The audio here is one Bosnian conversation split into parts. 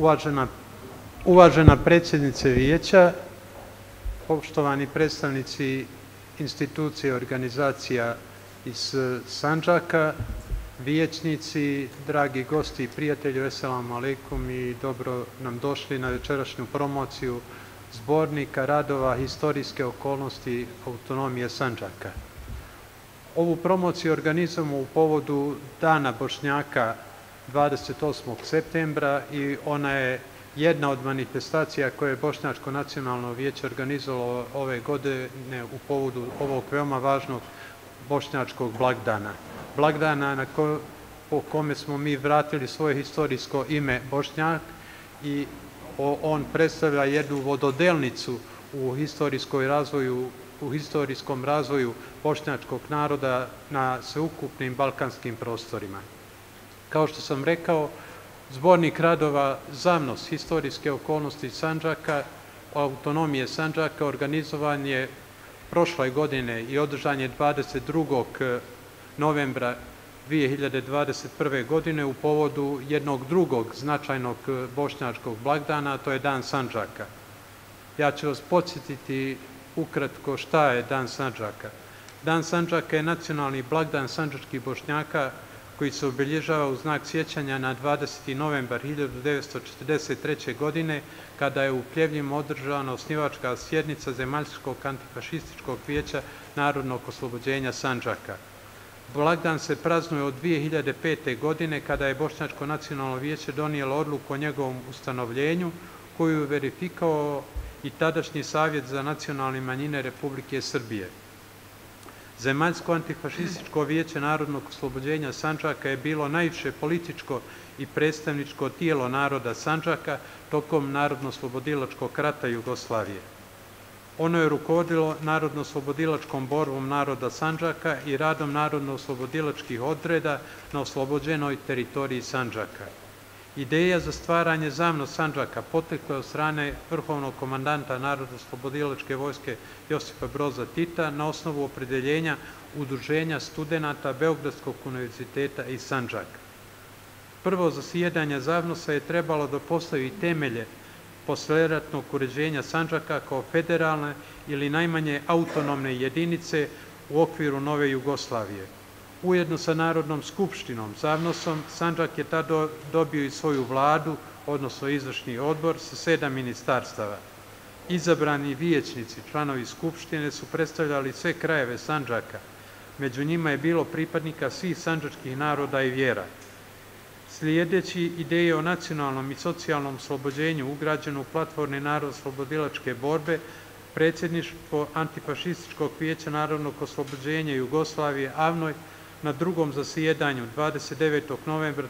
Uvažena predsjednice Vijeća, poštovani predstavnici institucije i organizacija iz Sandžaka, vijećnici, dragi gosti i prijatelji, Esselamu alaikum i dobro nam došli na večerašnju promociju zbornika radova historijske okolnosti autonomije Sandžaka. Ovu promociju organizujemo u povodu Dana Bošnjaka 28. septembra i ona je jedna od manifestacija koje je Bošnjačko nacionalno vijeće organizovalo ove godine u povodu ovog veoma važnog bošnjačkog blagdana. Blagdana po kome smo mi vratili svoje historijsko ime Bošnjak i on predstavlja jednu vododelnicu u historijskom razvoju bošnjačkog naroda na sveukupnim balkanskim prostorima. Kao što sam rekao, zbornik radova Zamnos historijske okolnosti Sandžaka, autonomije Sandžaka, organizovan je prošle godine i održan je 22. novembra 2021. godine u povodu jednog drugog značajnog bošnjačkog blagdana, a to je Dan Sandžaka. Ja ću vas podsjetiti ukratko šta je Dan Sandžaka. Dan Sandžaka je nacionalni blagdan sandžačkih Bošnjaka koji se obilježava u znak sjećanja na 20. novembar 1943. godine, kada je u Pljevljima održana osnivačka sjednica Zemaljskog antifašističkog vijeća narodnog oslobođenja Sandžaka. Blagdan se praznuje od 2005. godine, kada je Bošnjačko nacionalno vijeće donijelo odluku o njegovom ustanovljenju, koju je verifikovao i tadašnji Savjet za nacionalne manjine Republike Srbije. Zemaljsko antifašističko vijeće narodnog oslobođenja Sandžaka je bilo najviše političko i predstavničko tijelo naroda Sandžaka tokom Narodno-oslobodilačkog rata Jugoslavije. Ono je rukovodilo narodno-oslobodilačkom borbom naroda Sandžaka i radom narodno-oslobodilačkih odreda na oslobođenoj teritoriji Sandžaka. Ideja za stvaranje Zamno Sandžaka potekla od strane vrhovnog komandanta Narodno-oslobodilačke vojske Josipa Broza Tita na osnovu opredeljenja Udruženja studenata Beogradskog univerziteta iz Sandžaka. Prvo zasjedanje Zavnosa je trebalo da postavi temelje posleratnog uređenja Sandžaka kao federalne ili najmanje autonomne jedinice u okviru nove Jugoslavije. Ujedno sa Narodnom skupštinom Zavnosom, Sandžak je tada dobio i svoju vladu, odnosno izvršni odbor sa 7 ministarstava. Izabrani vijećnici, članovi skupštine, su predstavljali sve krajeve Sandžaka. Među njima je bilo pripadnika svih sandžačkih naroda i vjera. Slijedeći ideje o nacionalnom i socijalnom oslobođenju ugrađeno u platformi Narodno-oslobodilačke borbe, predsjedništvo Antifašističkog vijeća narodnog oslobođenja Jugoslavije AVNOJ na drugom zasjedanju 29. novembra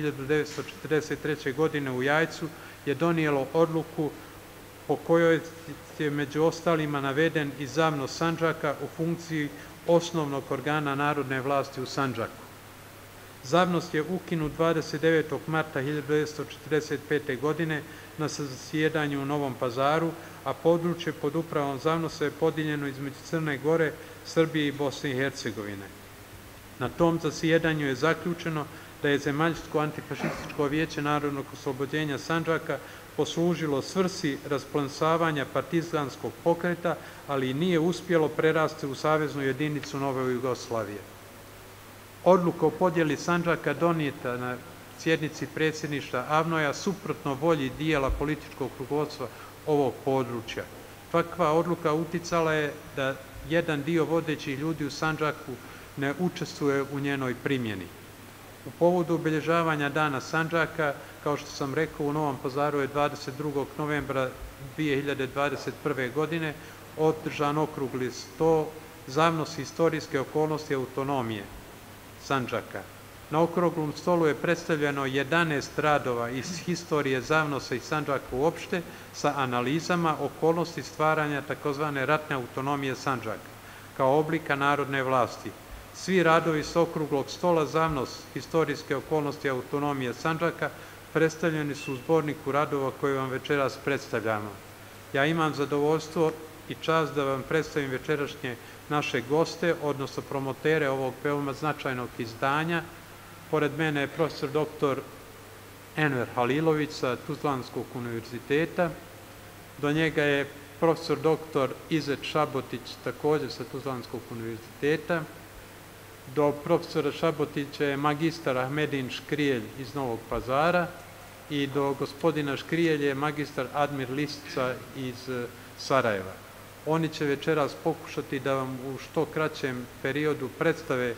1943. godine u Jajcu je donijelo odluku po kojoj je među ostalima naveden i Zamno Sandžaka u funkciji osnovnog organa narodne vlasti u Sandžaku. Zavnost je ukinut 29. marta 1945. godine na zasjedanju u Novom Pazaru, a područje pod upravom Zavnosa je podijeljeno između Crne Gore, Srbije i Bosne i Hercegovine. Na tom zasjedanju je zaključeno da je Zemaljsko antifašističko vijeće narodnog oslobođenja Sandžaka poslužilo svrsi rasplamsavanja partizanskog pokreta, ali nije uspjelo prerasti u saveznu jedinicu nove Jugoslavije. Odluka o podjeli Sandžaka donijeta na sjednici predsjedništva AVNOJ-a suprotno volji dijela političkog rukovodstva ovog područja. Takva odluka uticala je da jedan dio vodećih ljudi u Sandžaku ne učestvuje u njenoj primjeni. U povodu obilježavanja Dana Sandžaka, kao što sam rekao, u Novom Pazaru je 22. novembra 2021. godine održan okrugli sto Zavnos historijske okolnosti autonomije Sandžaka. Na okruglom stolu je predstavljeno 11 radova iz historije Zavnosa i Sandžaka uopšte sa analizama okolnosti stvaranja takozvane ratne autonomije Sandžaka kao oblika narodne vlasti. Svi radovi s okruglog stola Zavnos historijske okolnosti autonomije Sandžaka predstavljeni su u zborniku radova koje vam večeras predstavljamo. Ja imam zadovoljstvo i čast da vam predstavim večerašnje naše goste, odnosno promotere ovog veoma značajnog izdanja. Pored mene je profesor dr. Enver Halilović sa Tuzlanskog univerziteta, do njega je profesor doktor Izet Šabotić također sa Tuzlanskog univerziteta, do profesora Šabotića je magistar Ahmedin Škrijelj iz Novog Pazara i do gospodina Škrijelj je magistar Admir Listica iz Sarajeva. Oni će večeras pokušati da vam u što kraćem periodu predstave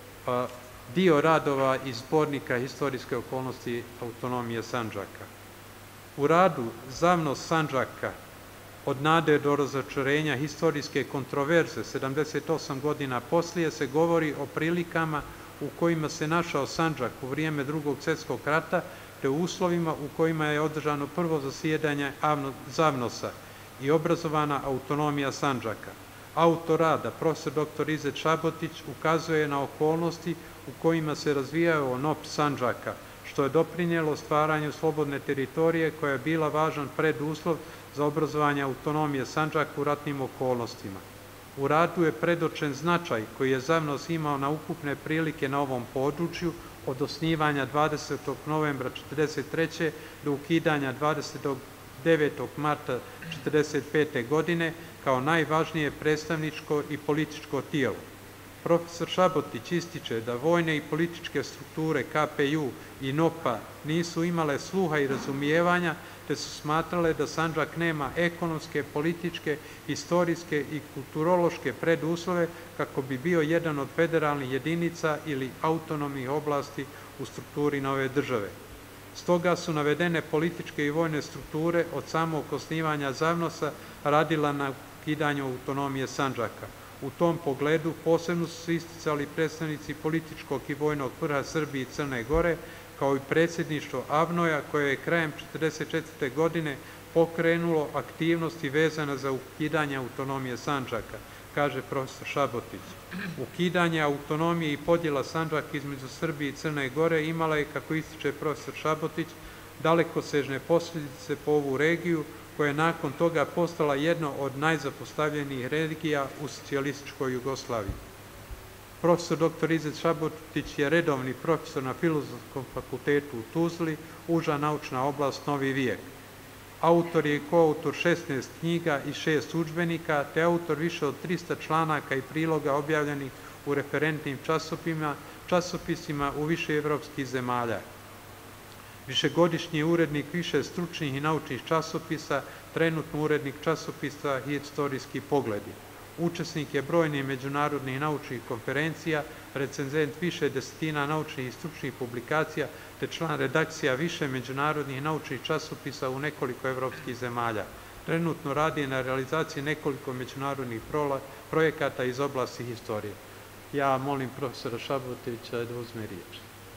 dio radova iz zbornika Historijske okolnosti autonomije Sandžaka. U radu Zavnost Sandžaka od nade do razočarenja historijske kontroverze 78 godina poslije se govori o prilikama u kojima se našao Sandžak u vrijeme Drugog svjetskog rata te u uslovima u kojima je održano prvo zasjedanje Zavnosa i obrazovana autonomija Sandžaka. Autor rada, profesor dr. Izet Šabotić, ukazuje na okolnosti u kojima se razvijao NOP Sandžaka, što je doprinijelo stvaranju slobodne teritorije koja je bila važan preduslov za obrazovanje autonomije Sandžaka u ratnim okolnostima. U radu je predočen značaj koji je Zavnos imao na ukupne prilike na ovom području od osnivanja 20. novembra 1943. do ukidanja 29. marta 1945. godine kao najvažnije predstavničko i političko tijelo. Profesor Šabotić ističe da vojne i političke strukture KPU i NOP-a nisu imale sluha i razumijevanja, te su smatrale da Sandžak nema ekonomske, političke, historijske i kulturološke preduslove kako bi bio jedan od federalnih jedinica ili autonomnih oblasti u strukturi nove države. Stoga su navedene političke i vojne strukture od samog osnivanja Zavnosa radila na ukidanju autonomije Sandžaka. U tom pogledu posebno su se isticali predstavnici političkog i vojnog vrha Srbije i Crne Gore, kao i predsjedništvo AVNOJ-a koje je krajem 1944. godine pokrenulo aktivnosti vezane za ukidanje autonomije Sandžaka, kaže profesor Šabotić. Ukidanje autonomije i podjela Sandžaka između Srbije i Crne Gore imala je, kako ističe profesor Šabotić, dalekosežne posljedice po ovu regiju, koja je nakon toga postala jedno od najzapostavljenijih regija u socijalističkoj Jugoslaviji. Profesor dr. Izet Šabotić je redovni profesor na Filozofskom fakultetu u Tuzli, uža naučna oblast Novi vijek. Autor je i koautor 16 knjiga i 6 udžbenika, te autor više od 300 članaka i priloga objavljenih u referentnim časopisima u više evropskih zemalja. Višegodišnji urednik više stručnih i naučnih časopisa, trenutno urednik časopisa Historijski pogledi. Učesnik je brojnih međunarodnih naučnih konferencija, recenzent više desetina naučnih i stručnih publikacija, te član redakcija više međunarodnih naučnih časopisa u nekoliko evropskih zemalja. Trenutno radi na realizaciji nekoliko međunarodnih projekata iz oblasti historije. Ja molim profesora Šabotića da uzme riječ.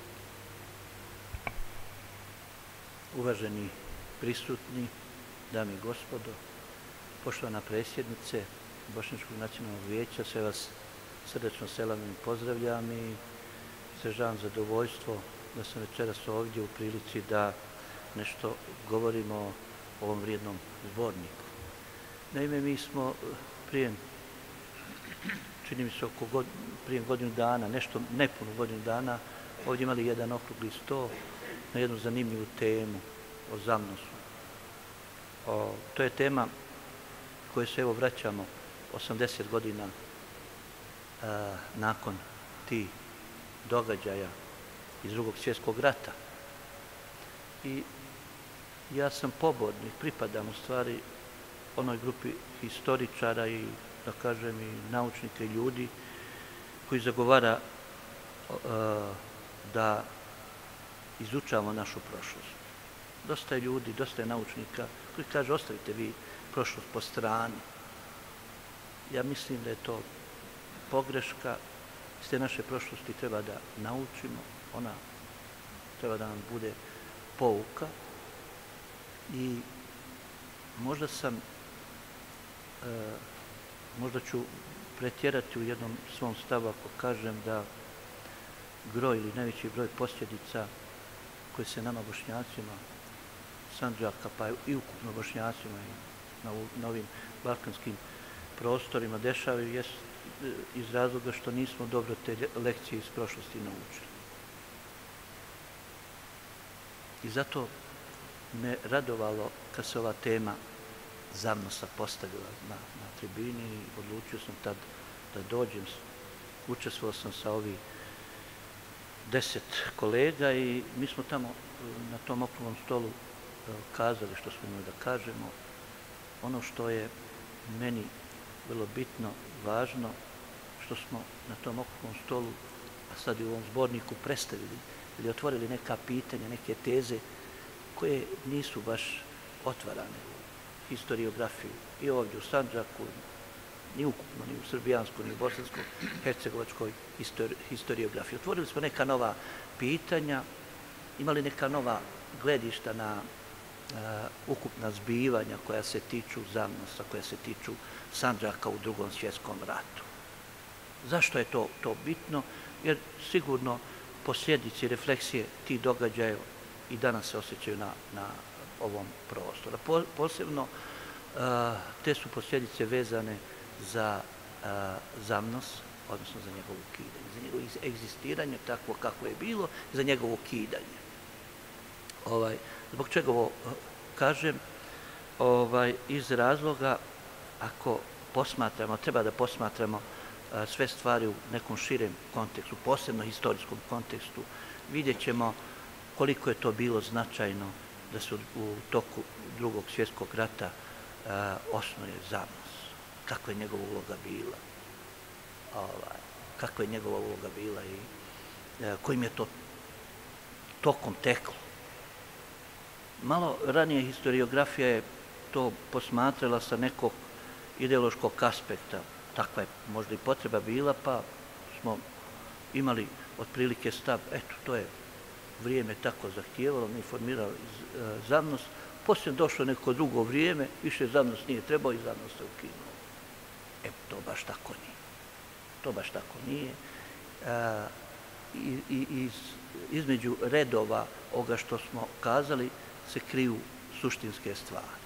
Uvaženi prisutni, dame i gospodo, poštovana predsjednice Bošnjačkog nacionalnog vijeća, sve vas srdečno selamim i pozdravljam i izražavam zadovoljstvo da sam večeras ovdje u prilici da nešto govorimo o ovom vrijednom zborniku. Naime, mi smo čini mi se prije godinu dana, nešto nepunu godinu dana, ovdje imali jedan okrugli sto na jednu zanimljivu temu o Zavnosu. To je tema koje se evo vraćamo 80 godina nakon tih događaja iz Drugog svjetskog rata. I ja sam pobornik, pripadam u stvari onoj grupi historičara i, da kažem, i naučnika i ljudi koji zagovara da izučavamo našu prošlost. Dosta je ljudi, dosta je naučnika koji kaže ostavite vi prošlost po strani. Ja mislim da je to pogreška. Iz te naše prošlosti treba da naučimo, ona treba da nam bude pouka i možda ću pretjerati u jednom svom stavu ako kažem da gro ili najveći broj posljedica koje se nama Bošnjacima Sandžaka, pa i ukupno Bošnjacima i na ovim balkanskim prostorima dešavaju iz razloga što nismo dobro te lekcije iz prošlosti naučili. I zato me radovalo kad se ova tema Zavnosa postavila na tribini i odlučio sam tad da dođem. Učestvovao sam sa ovih 10 kolega i mi smo tamo na tom okruglom stolu kazali što smo imali da kažemo. Ono što je meni vrlo bitno, važno, što smo na tom okruglom stolu, a sad i u ovom zborniku predstavili ili otvorili neka pitanja, neke teze koje nisu baš otvarane u historiografiju i ovdje u Sandžaku, ni ukupno, ni u srbijanskoj, ni u bosanskoj, hercegovačkoj historiografiji. Otvorili smo neka nova pitanja, imali neka nova gledišta na ukupna zbivanja koja se tiču Zavnosa, koja se tiču Sandžaka u Drugom svjetskom ratu. Zašto je to bitno? Jer sigurno posljedice i refleksije tih događaja i danas se osjećaju na ovom prostoru. Posebno te su posljedice vezane za Zavnos, odnosno za njegovo ukidanje, za njegovo egzistiranje takvo kako je bilo i za njegovo ukidanje. Zbog čega ovo kažem? Iz razloga, ako posmatramo, treba da posmatramo sve stvari u nekom širem kontekstu, posebno historijskom kontekstu, vidjet ćemo koliko je to bilo značajno da se u toku Drugog svjetskog rata osnuje Zavnos. Kakva je njegova uloga bila. Kakva je njegova uloga bila i kojim je to tokom teklo. Malo ranije historiografija je to posmatrala sa nekog ideološkog aspekta. Takva je možda i potreba bila, pa smo imali otprilike stav, eto, to je vrijeme tako zahtijevalo, mi formirali Zavnos, poslije došlo neko drugo vrijeme, više Zavnos nije trebao i Zavnos se ukinuo. To baš tako nije. To baš tako nije. Između redova ovoga što smo kazali se kriju suštinske stvari.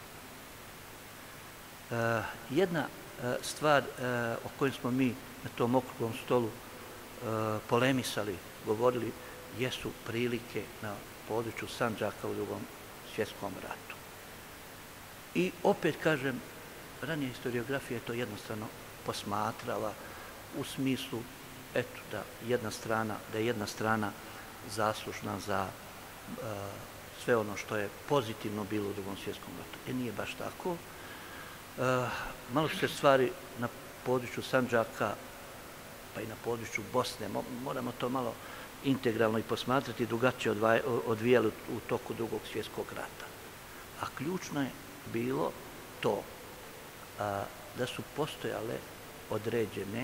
Jedna stvar o kojoj smo mi na tom okruglom stolu polemisali, govorili, jesu prilike na području Sandžaka u Drugom svjetskom ratu. I opet kažem, ranija historiografija je to jednostavno posmatrala u smislu, eto, da je jedna strana zaslužna za sve ono što je pozitivno bilo u Drugom svjetskom ratu. Nije baš tako. Malo su se stvari na području Sandžaka, pa i na području Bosne, moramo to malo integralno i posmatrati, drugačije odvijali u toku Drugog svjetskog rata. A ključno je bilo to da su postojale određene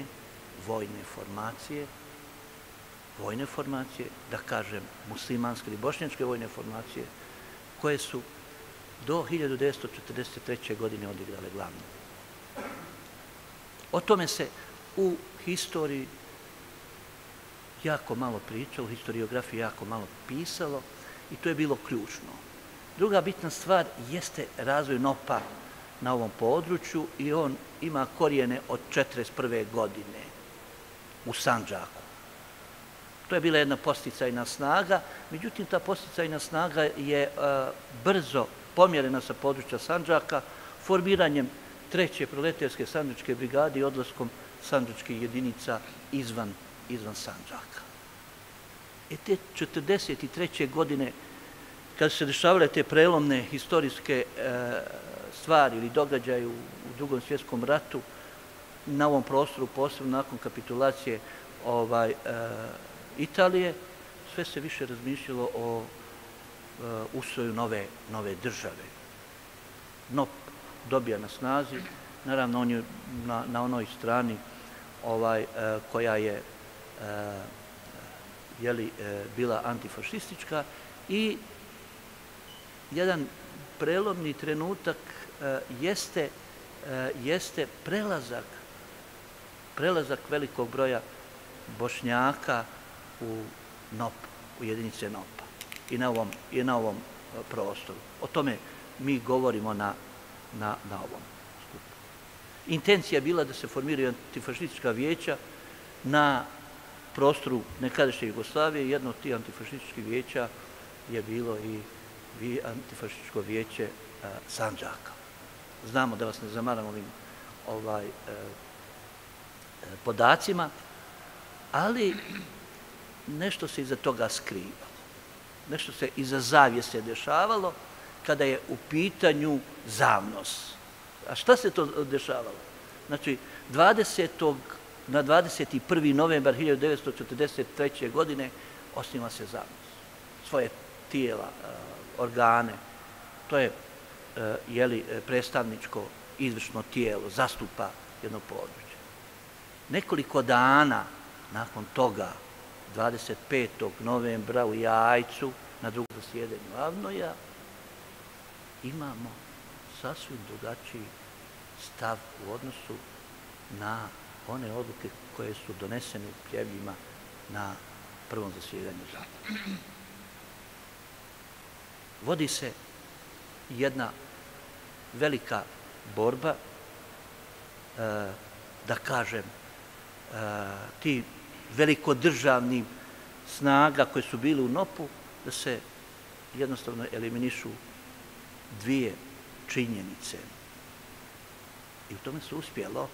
vojne formacije, da kažem muslimanske ili bošnjačke vojne formacije, koje su do 1943. godine odigrale glavnu. O tome se u historiji jako malo pričalo, u historiografiji jako malo pisalo i to je bilo ključno. Druga bitna stvar jeste razvoj NOP-a na ovom području i on ima korijene od 1941. godine u Sandžaku. To je bila jedna podsticajna snaga, međutim ta podsticajna snaga je brzo pomjerena sa područja Sandžaka formiranjem 3. proletarske sandžačke brigade i odlaskom sandžačkih jedinica izvan Sandžaka. Te 1943. godine, kad su se dešavale te prelomne historijske stvari ili događaje u Drugom svjetskom ratu, na ovom prostoru, posebno nakon kapitulacije Italije, sve se više razmišljalo o ustroju nove države. NOP dobija na snazi, naravno on je na onoj strani koja je bila antifašistička i jedan prelomni trenutak jeste prelazak velikog broja Bošnjaka u NOP, u jedinice NOP-a i na ovom prostoru. O tome mi govorimo na ovom skupu. Intencija je bila da se formiraju antifašistička vijeća na prostoru nekadašnje Jugoslavije. Jedno od tih antifašističkih vijeća je bilo i antifašističko vijeće Sandžaka. Znamo, da vas ne zamaram ovim podacima, ali nešto se iza toga skrivalo. Nešto se iza zavjese dešavalo kada je u pitanju ZAVNOS. A šta se to dešavalo? Znači, na 21. novembar 1943. godine osniva se ZAVNOS. Svoje tijela, organe, to je predstavničko izvršno tijelo, zastupa jedno područje. Nekoliko dana nakon toga, 25. novembra u Jajcu, na drugom zasjedanju AVNOJ-a, imamo sasvim drugačiji stav u odnosu na one odluke koje su donesene u Pljevljima na prvom zasjedanju ZAVNOS. Vodi se jedna velika borba, da kažem, ti velikodržavnih snaga koje su bili u NOP-u, da se jednostavno eliminišu dvije činjenice. I u tome se uspjelo.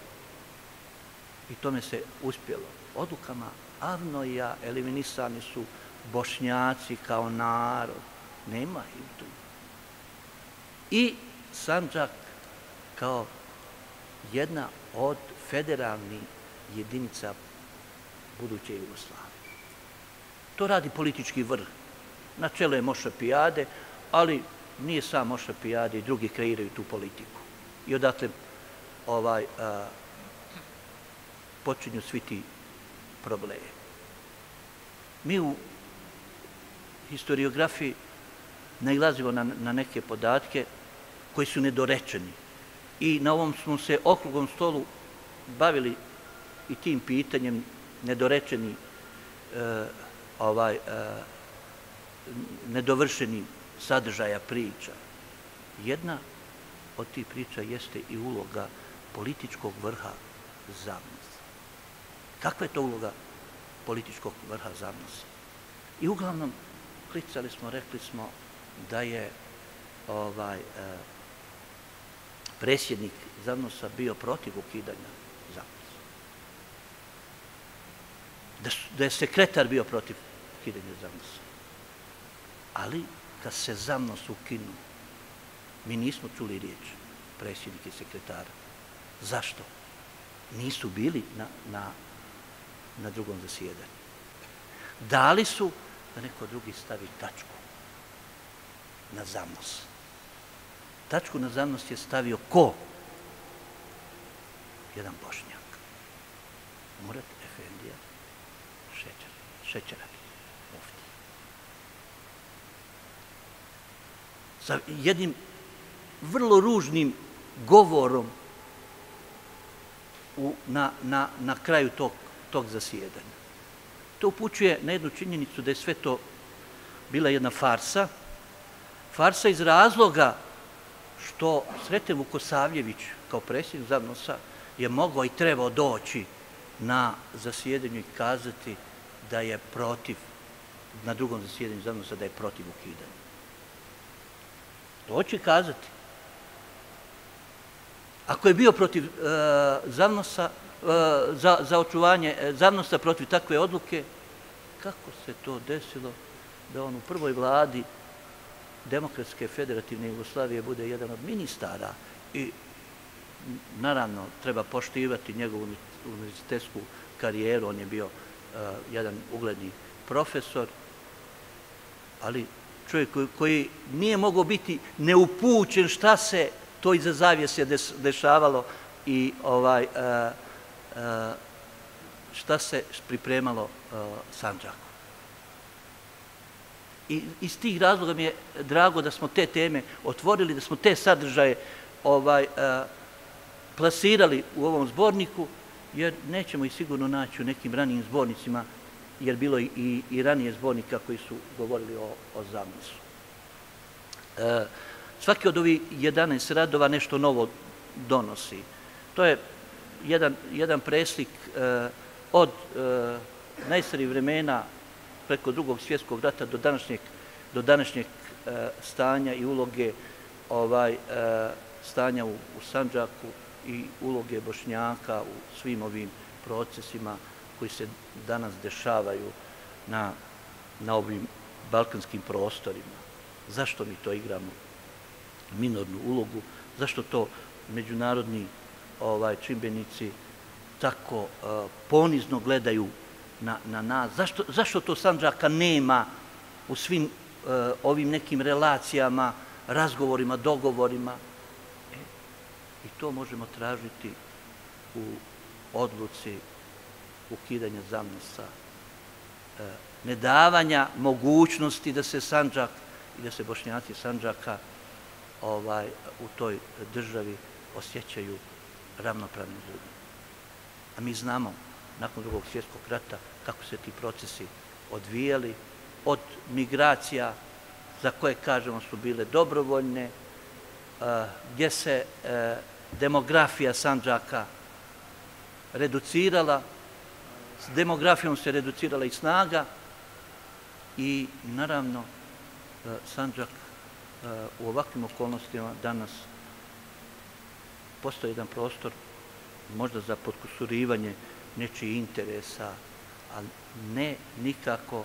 Odlukama AVNOJ-a eliminisani su Bošnjaci kao narod. Nema ih tu. I Sandžak kao jedna od federalnih jedinica buduće Jugoslavije. To radi politički vrh. Na čelu je Moša Pijade, ali nije sam Moša Pijade, i drugi kreiraju tu politiku. I odatle počinju svi ti problemi. Mi u historiografiji nailazimo na neke podatke koji su nedorečeni. I na ovom smo se okruglom stolu bavili i tim pitanjem nedorečeni, nedovršeni sadržaja priča. Jedna od tih priča jeste i uloga političkog vrha ZAVNOS-a. Kakva je to uloga političkog vrha ZAVNOS-a? I uglavnom rekli smo da je predsjednik ZAVNOS-a bio protiv ukidanja ZAVNOS-a. Da je sekretar bio protiv ukidanja ZAVNOS-a. Ali kad se ZAVNOS ukinu, mi nismo čuli riječ predsjednika i sekretara. Zašto? Nisu bili na drugom zasjedanju. Dali su da neko drugi stavi tačku na ZAVNOS. Tačku na ZAVNOS je stavio ko? Jedan Bošnjak. Murat Efendija Šećerak, mufti. Sa jednim vrlo ružnim govorom na kraju tog zasjedanja. To upućuje na jednu činjenicu da je sve to bila jedna farsa. Farsa iz razloga što Sreten Vukosavljević kao predsjednik ZAVNOS-a je mogao i trebao doći na zasjedanju i kazati da je protiv, na drugom zasjedanju ZAVNOS-a, da je protiv ukidanja. Doći i kazati. Ako je bio protiv ZAVNOS-a, za očuvanje ZAVNOS-a protiv takve odluke, kako se to desilo da on u prvoj vladi Demokratske federativne Jugoslavije bude jedan od ministara i naravno treba poštivati njegovu univerzitetsku karijeru, on je bio jedan ugledni profesor, ali čovjek koji nije mogao biti neupućen šta se to iza zavjese dešavalo i šta se pripremalo Sandžaku. I iz tih razloga mi je drago da smo te teme otvorili, da smo te sadržaje plasirali u ovom zborniku, jer nećemo ih sigurno naći u nekim ranijim zbornicima, jer bilo i ranije zbornika koji su govorili o ZAVNOS-u. Svaki od ovih 11 radova nešto novo donosi. To je jedan preslik od najstarijih vremena preko Drugog svjetskog rata do današnjeg stanja i uloge stanja u Sandžaku i uloge Bošnjaka u svim ovim procesima koji se danas dešavaju na ovim balkanskim prostorima. Zašto mi to igramo minornu ulogu? Zašto to međunarodni čimbenici tako ponizno gledaju na nas? Zašto to Sandžaka nema u svim ovim nekim relacijama, razgovorima, dogovorima? I to možemo tražiti u odluci ukidanja ZAVNOS-a, nedavanja mogućnosti da se Sandžak i da se Bošnjaci Sandžaka u toj državi osjećaju ravnopravnim ljudima. A mi znamo, nakon Drugog svjetskog rata, kako se ti procesi odvijali, od migracija za koje, kažemo, su bile dobrovoljne, gdje se demografija Sandžaka reducirala, s demografijom se reducirala i snaga i, naravno, Sandžak u ovakvim okolnostima danas postoji jedan prostor možda za potkusurivanje nečijih interesa, ali ne nikako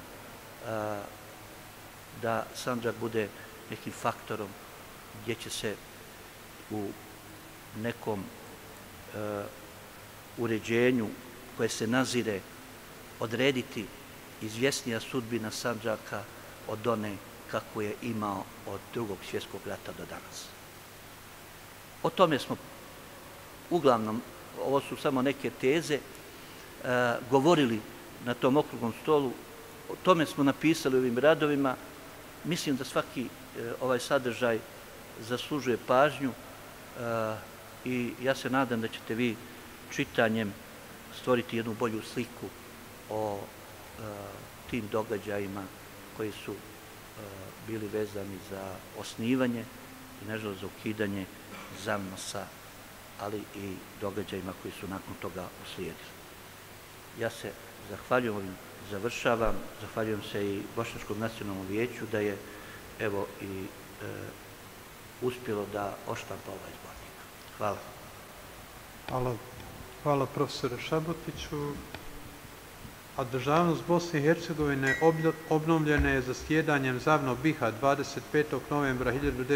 da Sandžak bude nekim faktorom gdje će se u nekom uređenju koje se nazire odrediti izvjesnija sudbina Sandžaka od one kako je imao od Drugog svjetskog rata do danas. O tome smo uglavnom, ovo su samo neke teze, govorili na tom okruglom stolu, o tome smo napisali u ovim radovima. Mislim da svaki ovaj sadržaj zaslužuje pažnju i ja se nadam da ćete vi čitanjem stvoriti jednu bolju sliku o tim događajima koji su bili vezani za osnivanje i nažalost za ukidanje ZAVNOS-a, ali i događajima koji su nakon toga uslijedili. Ja se zahvaljujem, ovim završavam, zahvaljujem se i Bošnjačkom nacionalnom vijeću da je evo i uspjelo da odštampa ovaj zbornik. Hvala. Hvala profesore Šabotiću. A državnost Bosne i Hercegovine obnovljena je zasjedanjem ZAVNO-BiH 25. novembra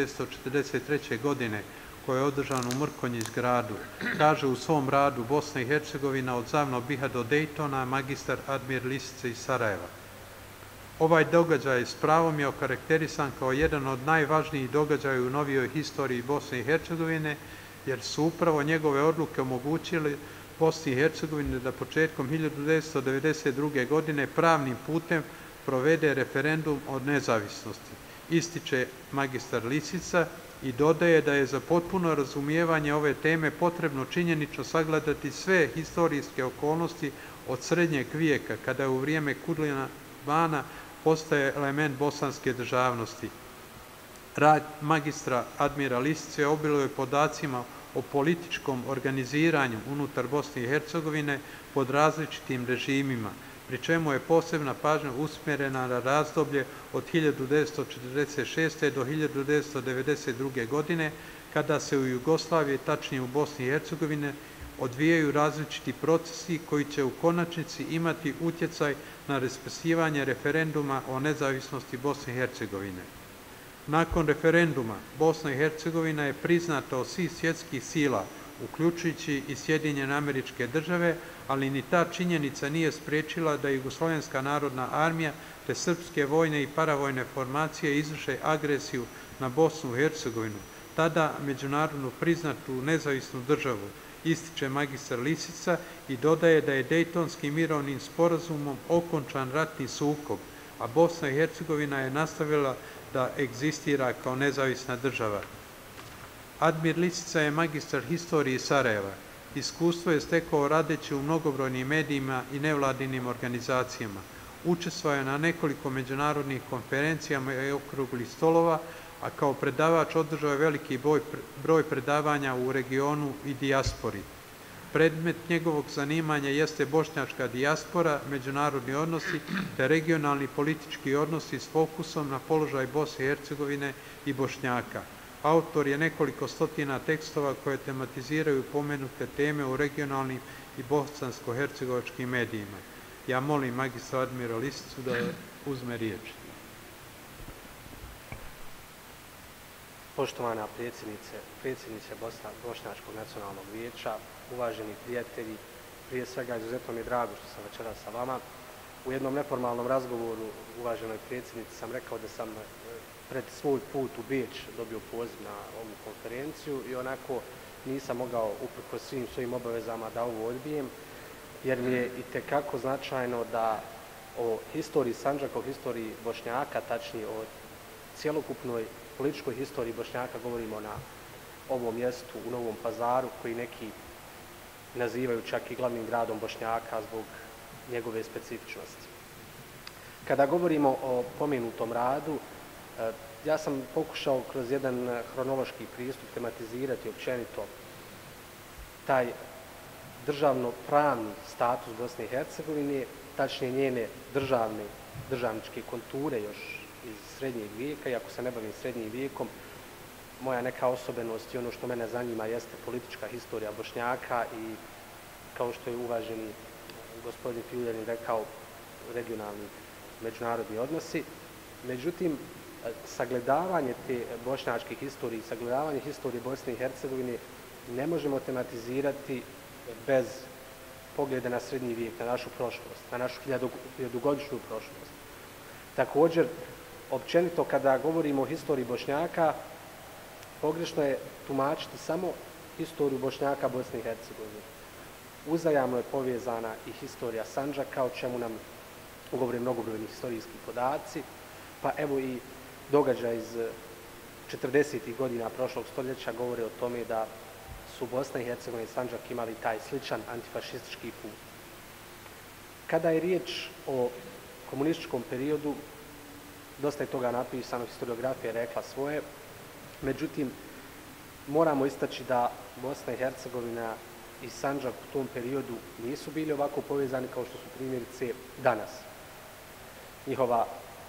1943. godine, koje je održano u Mrkonjić gradu. Kaže u svom radu Bosna i Hercegovina od ZAVNO-BiH do Dejtona magistar Admir Lisica iz Sarajeva. Ovaj događaj s pravom je okarakterisan kao jedan od najvažnijih događaja u novijoj historiji Bosne i Hercegovine, jer su upravo njegove odluke omogućile Bosni i Hercegovini da početkom 1992. godine pravnim putem provede referendum o nezavisnosti, ističe magistar Lisica i dodaje da je za potpuno razumijevanje ove teme potrebno činjenično sagledati sve historijske okolnosti od srednjeg vijeka, kada je u vrijeme Kutlina Bana postaje element bosanske državnosti. Rad magistra Admira Lisice obiluje podacima o političkom organiziranju unutar Bosne i Hercegovine pod različitim režimima, pri čemu je posebna pažnja usmjerena na razdoblje od 1946. do 1992. godine, kada se u Jugoslaviji, tačnije u Bosni i Hercegovini, odvijaju različiti procesi koji će u konačnici imati utjecaj na raspisivanje referenduma o nezavisnosti Bosne i Hercegovine. Nakon referenduma, Bosna i Hercegovina je priznata od svih svjetskih sila, uključujući i Sjedinjene Američke Države, ali ni ta činjenica nije spriječila da Jugoslovenska narodna armija te srpske vojne i paravojne formacije izvrše agresiju na Bosnu i Hercegovinu, tada međunarodno priznatu nezavisnu državu, ističe magistar Lisica i dodaje da je Dejtonskim mirovnim sporazumom okončan ratni sukob, a Bosna i Hercegovina je nastavila da egzistira kao nezavisna država. Admir Lisica je magistar historije Sarajeva. Iskustvo je stekao radeći u mnogobrojnim medijima i nevladinim organizacijama. Učestvovao je na nekoliko međunarodnih konferencijama i okruglih stolova, a kao predavač održao je veliki broj predavanja u regionu i dijaspori. Predmet njegovog zanimanja jeste bošnjačka dijaspora, međunarodni odnosi te regionalni politički odnosi s fokusom na položaj Bosne i Hercegovine i Bošnjaka. Autor je nekoliko stotina tekstova koje tematiziraju pomenute teme u regionalnim i bosansko-hercegovačkim medijima. Ja molim magistra Admira Lisicu da uzme riječ. Poštovana predsjednice Bošnjačkog nacionalnog vijeća, uvaženi prijatelji, prije svega izuzetno mi je drago što sam večeras sa vama. U jednom neformalnom razgovoru uvaženoj predsjednici sam rekao da sam pred svoj put u Beč dobio poziv na ovu konferenciju i onako nisam mogao uprkos svim svojim obavezama da ovo odbijem, jer mi je itekako značajno da o historiji Sandžaka, o historiji Bošnjaka, tačnije o cjelokupnoj političkoj historiji Bošnjaka govorimo na ovom mjestu u Novom Pazaru, koji neki nazivaju čak i glavnim gradom Bošnjaka zbog njegove specifičnosti. Kada govorimo o pomenutom radu, ja sam pokušao kroz jedan hronološki pristup tematizirati općenito taj državno-pravni status Bosne i Hercegovine, tačnije njene državničke konture još iz srednjeg vijeka, i ako se ne bavim srednjim vijekom, moja neka osobenost i ono što mene zanima jeste politička historija Bošnjaka i, kao što je uvaženi gospodin Pijuljanin rekao, regionalni međunarodni odnosi. Međutim, sagledavanje te bošnjačke historije, sagledavanje historije Bosne i Hercegovine ne možemo tematizirati bez pogleda na srednji vijek, na našu prošlost, na našu hiljadugodišnju prošlost. Također, općenito kada govorimo o historiji Bošnjaka, pogrešno je tumačiti samo historiju Bošnjaka Bosne i Hercegovine. Uzajamno je povezana i historija Sandžaka, o čemu nam govore mnogobrojni historijski podaci, pa evo i događaj iz 40. godina prošlog stoljeća govore o tome da su Bosna i Hercegovina i Sandžak imali taj sličan antifašistički put. Kada je riječ o komunističkom periodu, dosta je toga napisano, historiografija je rekla svoje, međutim, moramo istaći da Bosna i Hercegovina i Sandžak u tom periodu nisu bili ovako povezani kao što su primjerice danas. Njihova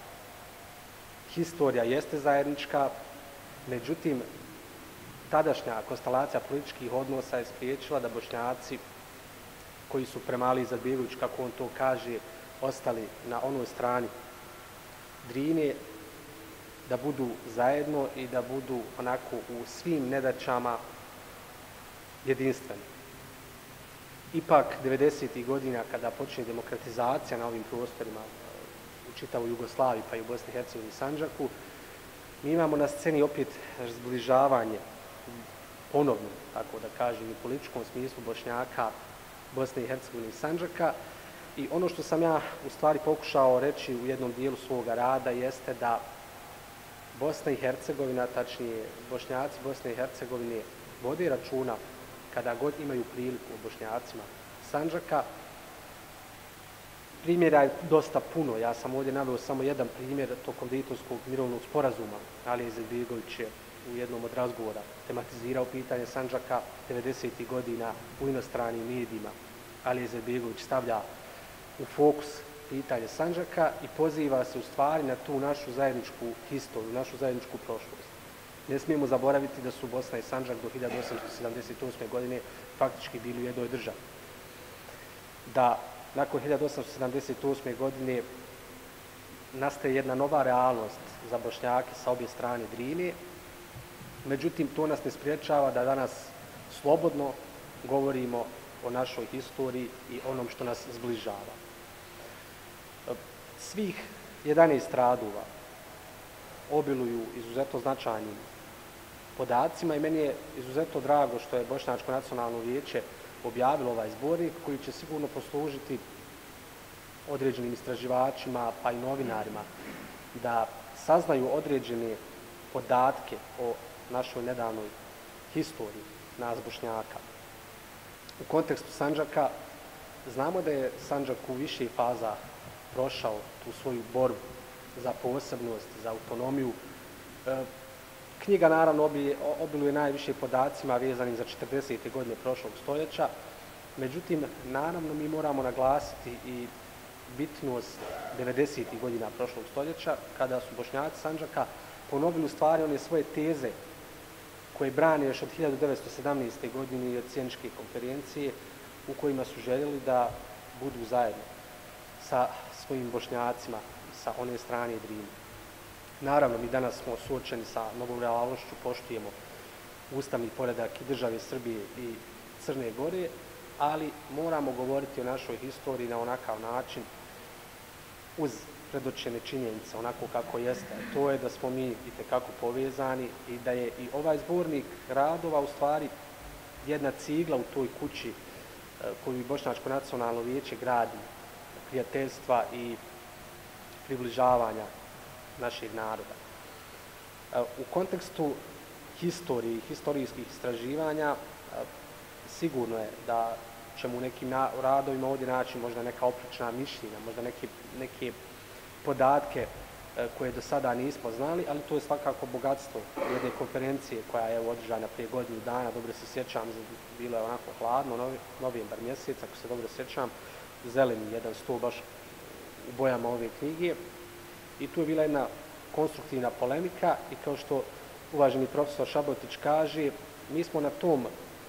historija jeste zajednička, međutim, tadašnja konstelacija političkih odnosa je spriječila da Bošnjaci, koji su premali Izetbegović, kako on to kaže, ostali na onoj strani Drine, da budu zajedno i da budu onako u svim nedaćama jedinstveni. Ipak, 90. godina, kada počne demokratizacija na ovim prostorima u čitavoj Jugoslaviji, pa i u Bosni i Hercegovini i Sandžaku, mi imamo na sceni opet zbližavanje, ponovno, tako da kažem, u političkom smislu Bošnjaka, Bosne i Hercegovine i Sandžaka. I ono što sam ja u stvari pokušao reći u jednom dijelu svoga rada jeste da Bosna i Hercegovina, tačnije Bošnjaci Bosne i Hercegovine, vode računa kada god imaju priliku o Bošnjacima Sandžaka. Primjera je dosta puno. Ja sam ovdje naveo samo jedan primjer tokom Dejtonskog mirovnog sporazuma. Alija Izetbegović je u jednom od razgovora tematizirao pitanje Sandžaka 90. godina u inostranim medijima. Alija Izetbegović stavlja u fokus pitanje Sandžaka i poziva se u stvari na tu našu zajedničku historiju, našu zajedničku prošlost. Ne smijemo zaboraviti da su Bosna i Sandžak do 1878. godine faktički bili u jednoj državi. Da nakon 1878. godine nastaje jedna nova realnost za Bošnjake sa obje strane Drine, međutim to nas ne spriječava da danas slobodno govorimo o našoj historiji i onom što nas zbližava. Svih 11 radova obiluju izuzetno značajnim podacima i meni je izuzetno drago što je Bošnjačko nacionalno vijeće objavilo ovaj zbornik koji će sigurno poslužiti određenim istraživačima pa i novinarima da saznaju određene podatke o našoj nedavnoj historiji nas Bošnjaka. U kontekstu Sandžaka znamo da je Sandžak u više faza prošao tu svoju borbu za posebnost, za autonomiju. Knjiga naravno obiluje najviše podacima vezanim za 40. godine prošlog stoljeća, Međutim, naravno mi moramo naglasiti i bitnost 90. godina prošlog stoljeća, kada su Bošnjaci Sandžaka ponovili u stvari one svoje teze koje brane još od 1917. godine i od Sjeničke konferencije, u kojima su željeli da budu zajedno sa svojim Bošnjacima sa one strane Drine. Naravno, mi danas smo suočeni sa novom realnošću, poštujemo ustavni poredak i države Srbije i Crne Gore, ali moramo govoriti o našoj historiji na onakav način uz predočene činjenice, onako kako jeste. To je da smo mi itekako povezani i da je i ovaj zbornik radova u stvari jedna cigla u toj kući koju Bošnjačko nacionalno vijeće gradi, prijateljstva i približavanja našeg naroda. U kontekstu historije i historijskih istraživanja sigurno je da ćemo u nekim radovima ovdje naći možda neka oprečna mišljenja, možda neke podatke koje do sada nismo znali, ali to je svakako bogatstvo jedne konferencije koja je održana prije godinu dana. Dobro se sjećam, bilo je onako hladno, novembar mjesec, ako se dobro sjećam, zeleni jedan stol baš u bojama ove knjige. I tu je bila jedna konstruktivna polemika i kao što uvaženi profesor Šabotić kaže, mi smo na tom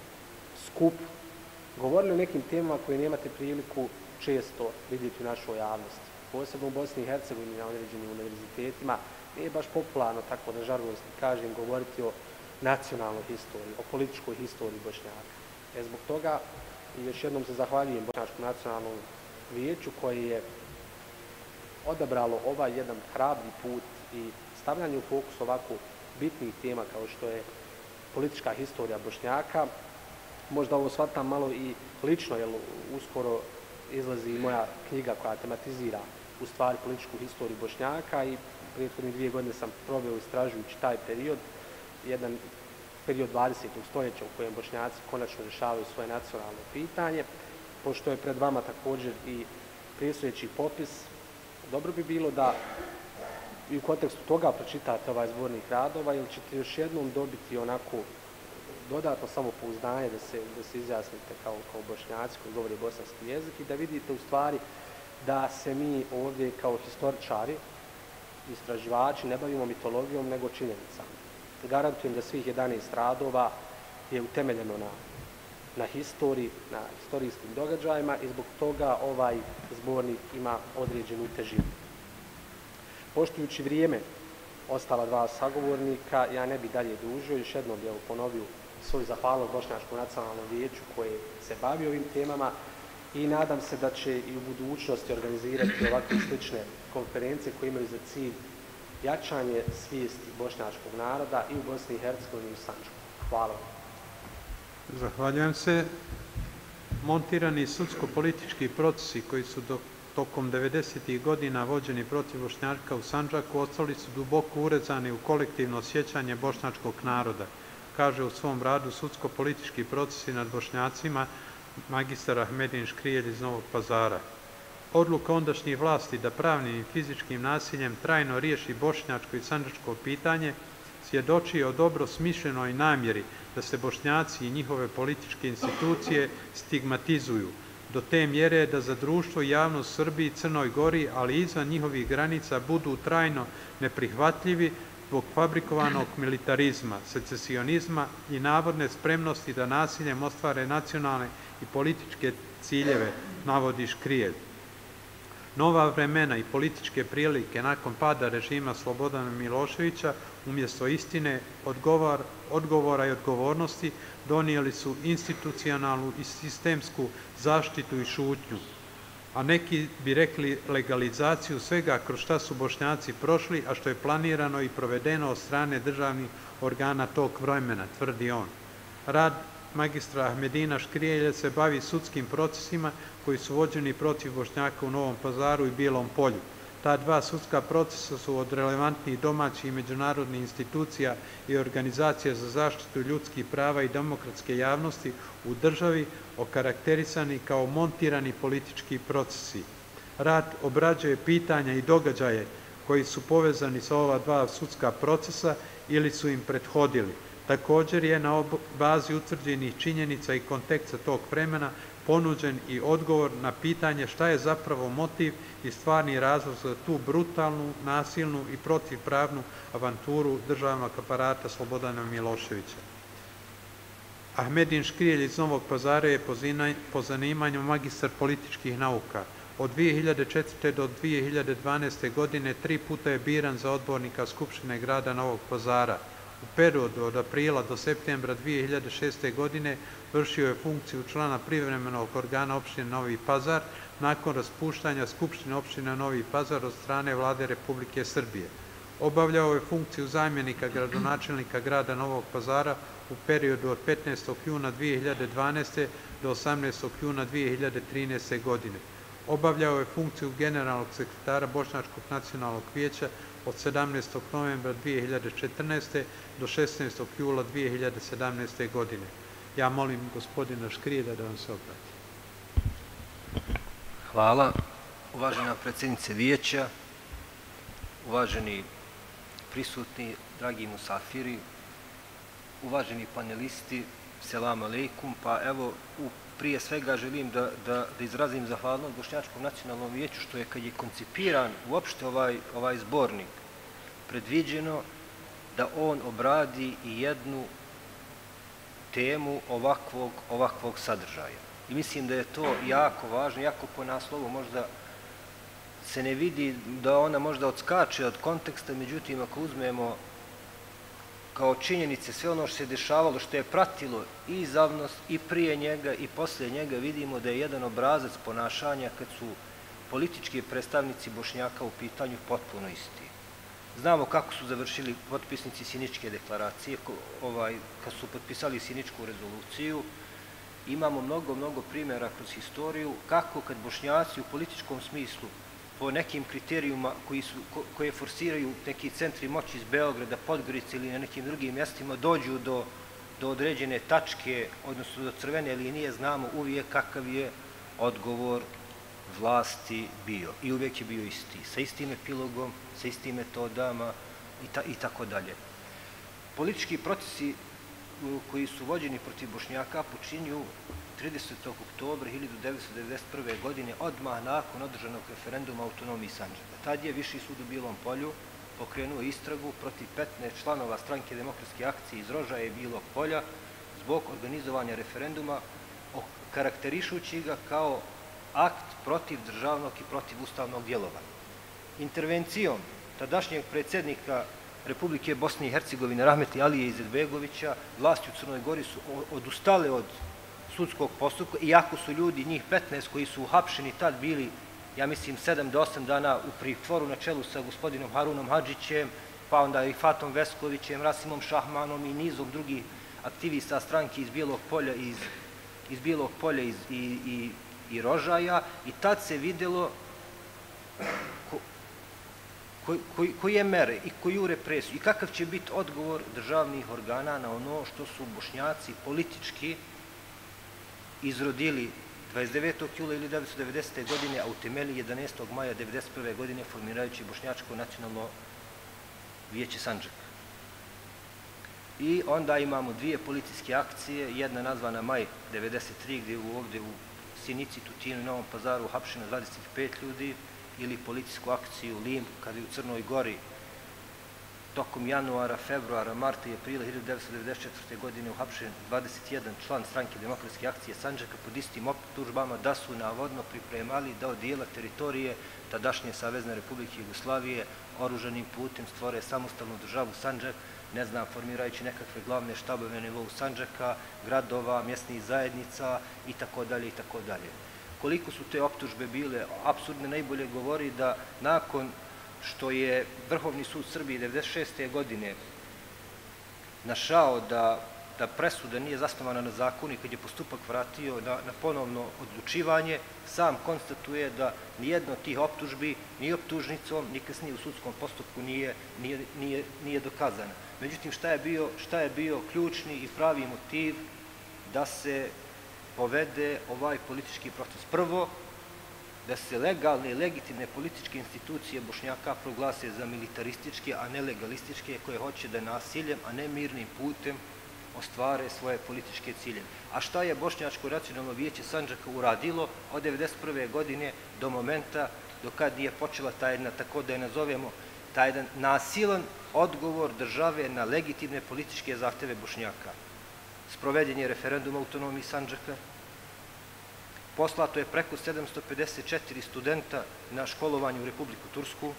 skupu govorili o nekim temama koje nemate priliku često vidjeti u našoj javnosti. Posebno u Bosni i Hercegovini na određenim univerzitetima nije baš popularno, tako da žargonski kažem, govoriti o nacionalnoj historiji, o političkoj historiji Bošnjaka. Zbog toga još jednom se zahvaljujem Bošnjačkom nacionalnom vijeću koje je odabralo ovaj jedan hrabri put i stavljanje u fokus ovako bitnih tema kao što je politička historija Bošnjaka. Možda ovo shvatam malo i lično, jer uskoro izlazi i moja knjiga koja tematizira u stvari političku historiju Bošnjaka i prethodne 2 godine sam proveo istražujući taj period, jedan period 20. stoljeća u kojem Bošnjaci konačno rješavaju svoje nacionalno pitanje. Pošto je pred vama također i predstojeći popis, dobro bi bilo da i u kontekstu toga pročitate ovaj zbornik radova, jer ćete još jednom dobiti onako dodatno samopouzdanje da se izjasnite kao Bošnjaci koji govore bosanski jezik i da vidite u stvari da se mi ovdje kao historičari, istraživači ne bavimo mitologijom nego činjenicama. Garantujem da svih 11 radova je utemeljeno na historiji, na historijskim događajima i zbog toga ovaj zbornik ima određenu težinu. Poštujući vrijeme ostala 2 sagovornika, ja ne bih dalje dužio, još jednom bih ponovio svoju zahvalnost Bošnjačkom nacionalnom vijeću koje se bavi ovim temama i nadam se da će i u budućnosti organizirati ovakve slične konferencije koje imaju za cilj jačanje svijesti bošnjačkog naroda i u Bosni i Hercegovini i u Sandžaku. Hvala vam. Zahvaljujem se. Montirani sudsko-politički procesi koji su tokom 90. godina vođeni protiv Bošnjaka u Sandžaku ostali su duboko urezani u kolektivno sjećanje bošnjačkog naroda, kaže u svom radu Sudsko-politički procesi nad Bošnjacima magistar Ahmedin Škrijelj iz Novog Pazara. Odluka ondašnjih vlasti da pravnim i fizičkim nasiljem trajno riješi bošnjačko i sandžačko pitanje svjedoči o dobro smišljenoj namjeri da se Bošnjaci i njihove političke institucije stigmatizuju, do te mjere da za društvo i javnost Srbiji i Crnoj Gori, ali i izvan njihovih granica, budu trajno neprihvatljivi zbog fabrikovanog militarizma, secesionizma i navodne spremnosti da nasiljem ostvare nacionalne i političke ciljeve, navodi Škrijelj. Nova vremena i političke prilike nakon pada režima Slobodana Miloševića umjesto istine, odgovora i odgovornosti donijeli su institucionalnu i sistemsku zaštitu i šutnju, a neki bi rekli legalizaciju svega kroz šta su Bošnjaci prošli, a što je planirano i provedeno od strane državnih organa tog vremena, tvrdi on. Rad magistra Ahmedina Škrijelja se bavi sudskim procesima koji su vođeni protiv Bošnjaka u Novom Pazaru i Bijelom Polju. Ta 2 sudska procesa su od relevantnih domaćih i međunarodnih institucija i organizacija za zaštitu ljudskih prava i demokratske javnosti u državi okarakterisani kao montirani politički procesi. Rad obrađuje pitanja i događaje koji su povezani sa ova 2 sudska procesa ili su im prethodili. Također je na bazi utvrđenih činjenica i konteksta tog vremena ponuđen i odgovor na pitanje šta je zapravo motiv i stvarni razlog za tu brutalnu, nasilnu i protivpravnu avanturu državnog aparata Slobodana Miloševića. Ahmedin Škrijelj iz Novog Pazara je po zanimanju magistar političkih nauka. Od 2004. do 2012. godine 3 puta je biran za odbornika Skupštine grada Novog Pazara. U periodu od aprila do septembra 2006. godine vršio je funkciju člana privremenog organa opštine Novi Pazar nakon raspuštanja Skupštine opštine Novi Pazar od strane Vlade Republike Srbije. Obavljao je funkciju zamjenika gradonačelnika grada Novog Pazara u periodu od 15. juna 2012. do 18. juna 2013. godine. Obavljao je funkciju generalnog sekretara Bošnjačkog nacionalnog vijeća od 17. novembra 2014. do 16. jula 2017. godine. Ja molim gospodina Škrijeda da vam se obrati. Hvala. Uvažena predsjednice vijeća, uvaženi prisutni, dragi musafiri, uvaženi panelisti, selam aleikum. Pa evo, prije svega želim da izrazim zahvalnost Bošnjačkom nacionalnom vijeću što je, kad je koncipiran uopšte ovaj zbornik, predviđeno da on obradi i jednu temu ovakvog sadržaja. I mislim da je to jako važno, jako po naslovu možda se ne vidi da ona možda odskače od konteksta, međutim ako uzmemo kao činjenice sve ono što se dešavalo, što je pratilo i izavnost i prije njega i poslije njega, vidimo da je jedan obrazac ponašanja kad su politički predstavnici Bošnjaka u pitanju potpuno isti. Znamo kako su završili potpisnici Sjeničke deklaracije, kad su potpisali Sjeničku rezoluciju. Imamo mnogo primjera kroz historiju kako kad Bošnjaci u političkom smislu po nekim kriterijuma koje forsiraju neki centri moći iz Beograda, Podgorice ili na nekim drugim mjestima, dođu do određene tačke, odnosno do crvene linije, znamo uvijek kakav je odgovor vlasti bio. I uvijek je bio isti, sa istim epilogom, sa istim metodama i tako dalje. Politički procesi koji su vođeni protiv Bošnjaka počinju 30. oktobra 1991. godine, odmah nakon održanog referenduma o autonomiji Sandžaka. Tad je Viši sud u Bilom Polju pokrenuo istragu protiv 15 članova Stranke demokratske akcije iz Rožaje i Bilog Polja zbog organizovanja referenduma, karakterišući ga kao akt protiv državnog i protiv ustavnog djelovanja. Intervencijom tadašnjeg predsjednika Republike Bosne i Hercegovine Rahmetli Alije Izetbegovića vlasti u Crnoj Gori su odustale od sudskog postupka, iako su ljudi, njih 15 koji su uhapšeni tad bili, ja mislim, 7 do 8 dana u pritvoru na čelu sa gospodinom Harunom Hadžićem, pa onda i Fatom Veskovićem, Rasimom Šahmanom i nizom drugih aktivista stranke iz Bijelog Polja i Rožaja, i tad se vidjelo koje mere i koju represiju i kakav će biti odgovor državnih organa na ono što su Bošnjaci politički izrodili 29. jula 1990. godine, a utemeljili 11. maja 1991. godine formirajući Bošnjačko nacionalno vijeće Sandžaka. I onda imamo dvije policijske akcije, jedna nazvana Maj 93, gdje ovdje u Sjenici, Tutinu i Novom Pazaru uhapšeno 25 ljudi, ili policijsku akciju Lim, kada je u Crnoj Gori tokom januara, februara, marta i aprila 1994. godine uhapšen 21 član Stranke demokratske akcije Sandžaka pod istim optužbama da su navodno pripremali da od dijela teritorije tadašnje Savezne Republike Jugoslavije oružanim putem stvore samostalnu državu Sandžak, ne znam, formirajući nekakve glavne štabove na nivou Sandžaka, gradova, mjesnih zajednica itd. Koliko su te optužbe bile apsurdne, najbolje govori da nakon što je Vrhovni sud Srbije 1996. godine našao da presuda nije zasnovana na zakonu i kad je postupak vratio na ponovno odlučivanje, sam konstatuje da nijedno od tih optužbi ni optužnicom, ni kasnije u sudskom postupku nije dokazana. Međutim, šta je bio ključni i pravi motiv da se povede ovaj politički proces? Prvo, da se legalne i legitimne političke institucije Bošnjaka proglase za militarističke, a ne legalističke, koje hoće da nasiljem, a ne mirnim putem ostvare svoje političke ciljeve. A šta je Bošnjačko nacionalno vijeće Sandžaka uradilo od 1991. godine do momenta do kad je počela ta jedna, tako da je nazovemo, taj jedan nasilan odgovor države na legitimne političke zahteve Bošnjaka? Sproveden je referendum o autonomiji Sandžaka, poslato je preko 754 studenta na školovanje u Republiku Tursku,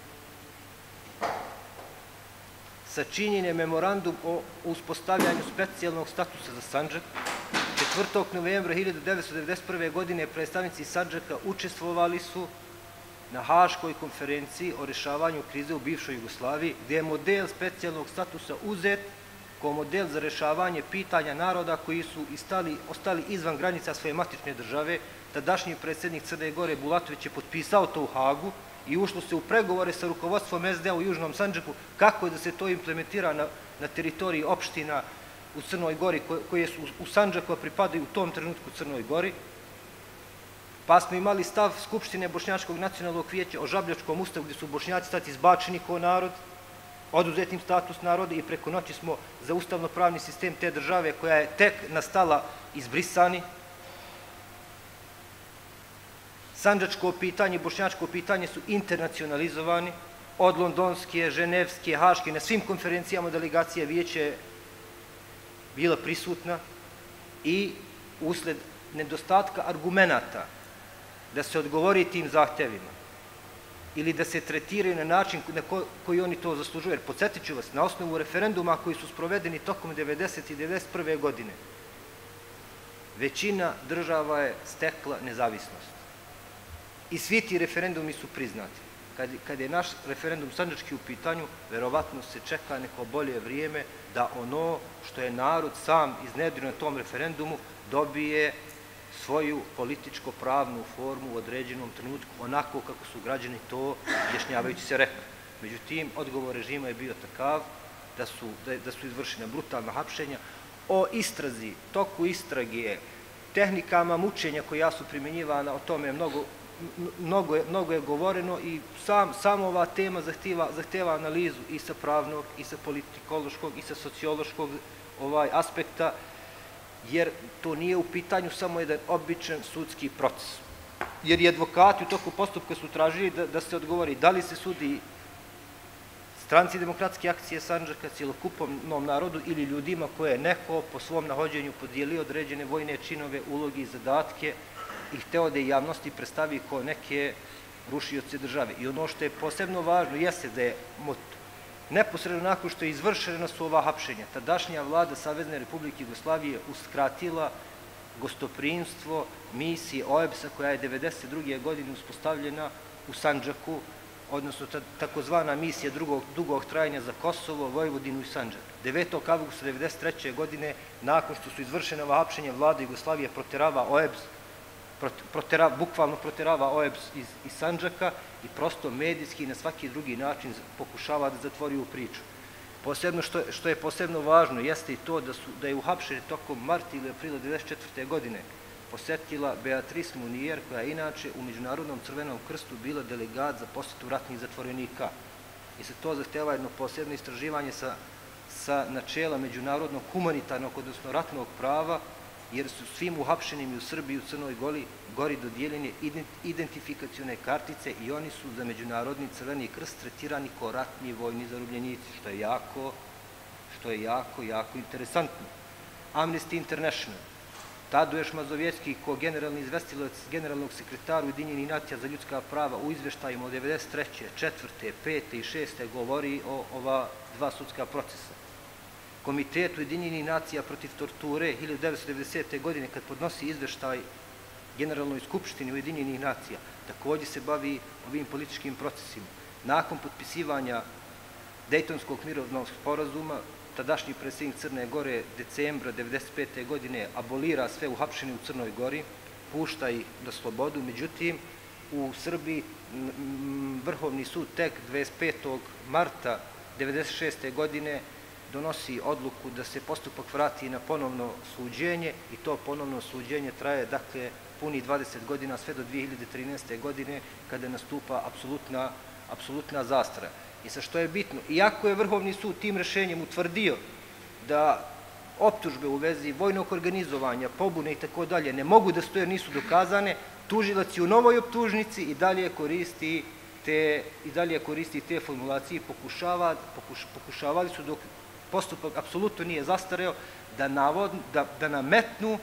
sačinjen je memorandum o uspostavljanju specijalnog statusa za Sandžak. 4. novembra 1991. godine predstavnici Sandžaka učestvovali su na Haškoj konferenciji o rešavanju krize u bivšoj Jugoslaviji, gdje je model specijalnog statusa uzet kao model za rešavanje pitanja naroda koji su ostali izvan granica svoje matične države. Tadašnji predsjednik Crne Gore Bulatović je potpisao to u Hagu i ušlo se u pregovore sa rukovodstvom SDA u Južnom Sandžaku kako da se to implementira na teritoriji opština u Crnoj Gori koje su u Sandžaku, a pripadaju u tom trenutku Crnoj Gori. Pa smo imali stav Skupštine Bošnjačkog nacionalnog vijeća o Žabljačkom ustavu gdje su Bošnjaci stati izbačeni kao narod, oduzetim status naroda i preko noći smo za ustavno-pravni sistem te države koja je tek nastala izbrisani. Sandžačko pitanje i bošnjačko pitanje su internacionalizovani, od londonske, ženevske, haške, na svim konferencijama delegacija vijeća je bila prisutna i usled nedostatka argumenata da se odgovori tim zahtevima ili da se tretiraju na način na koji oni to zaslužuju. Jer podsjetit ću vas, na osnovu referenduma koji su sprovedeni tokom 90. i 91. godine, većina država je stekla nezavisnost. I svi ti referendumi su priznati. Kad je naš referendum sandžački u pitanju, verovatno se čeka neko bolje vrijeme da ono što je narod sam iznedrio na tom referendumu dobije svoju političko-pravnu formu u određenom trenutku, onako kako su građani to izjašnjavajući se rekli. Međutim, odgovor režima je bio takav da su izvršena brutalna hapšenja. O istrazi, toku istrage, tehnikama mučenja koja su primjenjivana, o tome je mnogo je govoreno i samo ova tema zahteva analizu i sa pravnog, i sa politikološkog, i sa sociološkog aspekta, jer to nije u pitanju samo jedan običan sudski proces. Jer i advokati u toku postupka su tražili da se odgovori da li se sudi stranci Demokratske akcije Sandžaka, cjelokupnom narodu ili ljudima koje je neko po svom nahođenju podijelio određene vojne činove, ulogi i zadatke i hteo da je javnosti predstavi kao neke rušioce države. I ono što je posebno važno jeste da je neposredno nakon što je izvršena su ova hapšenja, tadašnja vlada Savezne Republike Jugoslavije uskratila gostoprimstvo misije OEBS-a koja je 1992. godine uspostavljena u Sandžaku, odnosno takozvana misija dugog trajanja za Kosovo, Vojvodinu i Sandžak. 9. avgusta 1993. godine, nakon što su izvršene ova hapšenja, vlada Jugoslavije proterava OEBS, bukvalno proterava OEBS iz Sandžaka i prosto medijski i na svaki drugi način pokušava da zatvori u priču. Posebno što je posebno važno jeste i to da je uhapšen tokom marta ili aprila 1994. godine posetila Beatrice Munier, koja je inače u Međunarodnom crvenom krstu bila delegat za posjetu ratnih zatvorenika. I se to zahteva jedno posebno istraživanje sa načela međunarodnog humanitarnog, odnosno ratnog prava, jer su svim uhapšenim u Srbiji i u Crnoj Gori dodijeljene identifikacione kartice i oni su za Međunarodni crveni krst tretirani kao ratni vojni zarobljenici, što je jako interesantno. Amnesty International, Tadeusz Mazowiecki, kao generalni izvestilac generalnog sekretara Ujedinjenih nacija za ljudska prava u izveštajima od 1993., 1994., 1995. i 1996. govori o ova dva sudska procesa. Komitet Ujedinjenih nacija protiv torture 1990. godine, kad podnosi izveštaj Generalnoj skupštini Ujedinjenih nacija, također se bavi ovim političkim procesima. Nakon potpisivanja Dejtonskog mirovnog sporazuma, tadašnji predsjednik Crne Gore decembra 1995. godine abolira sve uhapšene u Crnoj Gori, pušta ih na slobodu, međutim u Srbiji Vrhovni sud tek 25. marta 1996. godine donosi odluku da se postupak vrati na ponovno suđenje i to ponovno suđenje traje, dakle, puni 20 godina sve do 2013. godine kada nastupa apsolutna zastara. I sa što je bitno, iako je Vrhovni sud tim rešenjem utvrdio da optužbe u vezi vojnog organizovanja, pobune i tako dalje ne mogu da stoje, nisu dokazane, tužilac je u novoj optužnici i dalje koristi te formulacije i pokušavali su, dok postupak apsolutno nije zastareo, da nametnu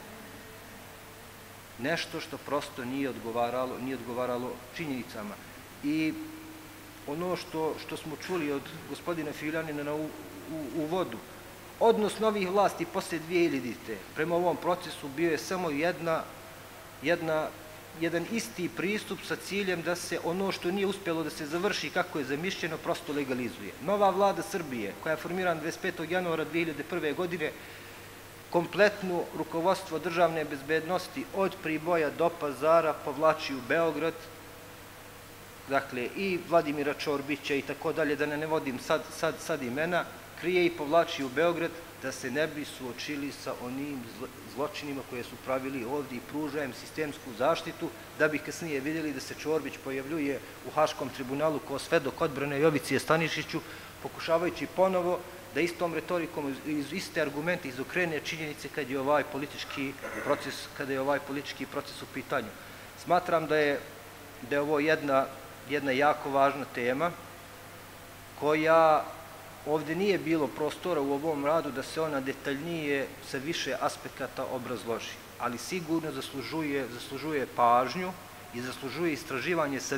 nešto što prosto nije odgovaralo činjenicama. I ono što smo čuli od gospodina Filjanina u uvodu, odnos novih vlasti posle 2000. prema ovom procesu bio je samo jedan isti pristup sa ciljem da se ono što nije uspjelo da se završi kako je zamišljeno prosto legalizuje. Nova vlada Srbije, koja je formirana 25. januara 2001. godine, kompletno rukovodstvo državne bezbednosti od Priboja do Pazara povlači u Beograd, dakle i Vladimira Čorbića i tako dalje, da ne vodim sad imena, krije i povlači u Beograd da se ne bi suočili sa onim zločinima koje su pravili ovdje i pružajem sistemsku zaštitu, da bi kasnije vidjeli da se Čorbić pojavljuje u Haškom tribunalu kao svedok odbrane Jovici Stanišiću, pokušavajući ponovo da istom retorikom, iste argumente izokrene činjenice kad je ovaj politički proces u pitanju. Smatram da je ovo jedna jako važna tema koja ovdje nije bilo prostora u ovom radu da se ona detaljnije sa više aspekata obrazloži, ali sigurno zaslužuje pažnju i zaslužuje istraživanje sa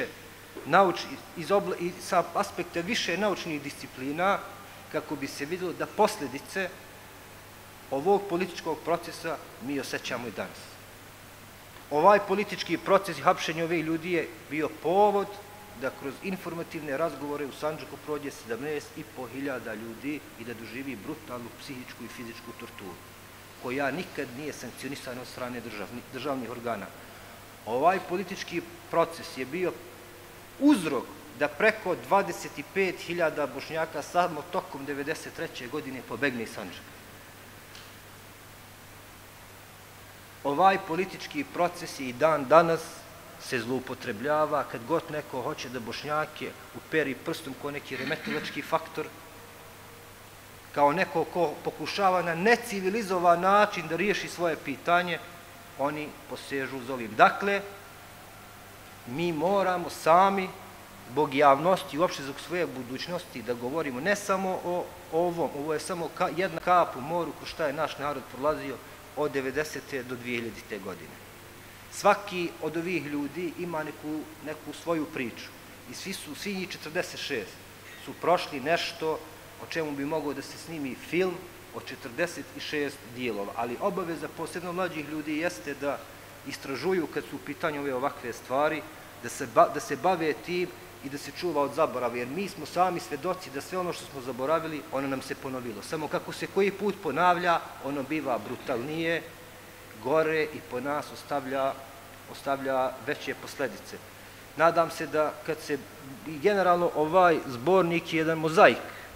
aspekta više naučnih disciplina, kako bi se vidjelo da posljedice ovog političkog procesa mi osjećamo i danas. Ovaj politički proces i hapšenje ovih ljudi je bio povod da kroz informativne razgovore u Sandžaku prođe 17.500 ljudi i da doživi brutalnu psihičku i fizičku torturu, koja nikad nije sankcionisana od strane državnih organa. Ovaj politički proces je bio uzrok da preko 25.000 Bošnjaka samo tokom 1993. godine pobegne iz Sandžaka. Ovaj politički proces i dan danas se zloupotrebljava kad god neko hoće da Bošnjake uperi prstom kao neki remetilački faktor, kao neko ko pokušava na necivilizovan način da riješi svoje pitanje, oni posežu za ovim. Dakle, mi moramo sami, zbog javnosti i uopšte zbog svoje budućnosti, da govorimo ne samo o ovom, ovo je samo jedna kap u moru ko šta je naš narod prolazio od 90. do 2000. godine. Svaki od ovih ljudi ima neku svoju priču i svi njih 46 su prošli nešto o čemu bi mogao da se snimi film od 46 dijelova, ali obaveza posebno mlađih ljudi jeste da istražuju kad su u pitanju ove ovakve stvari, da se bave tim i da se čuva od zaborava, jer mi smo sami svedoci da sve ono što smo zaboravili, ono nam se ponovilo. Samo kako se koji put ponavlja, ono biva brutalnije, gore i po nas ostavlja veće posledice. Nadam se da kad se, generalno ovaj zbornik je jedan mozaik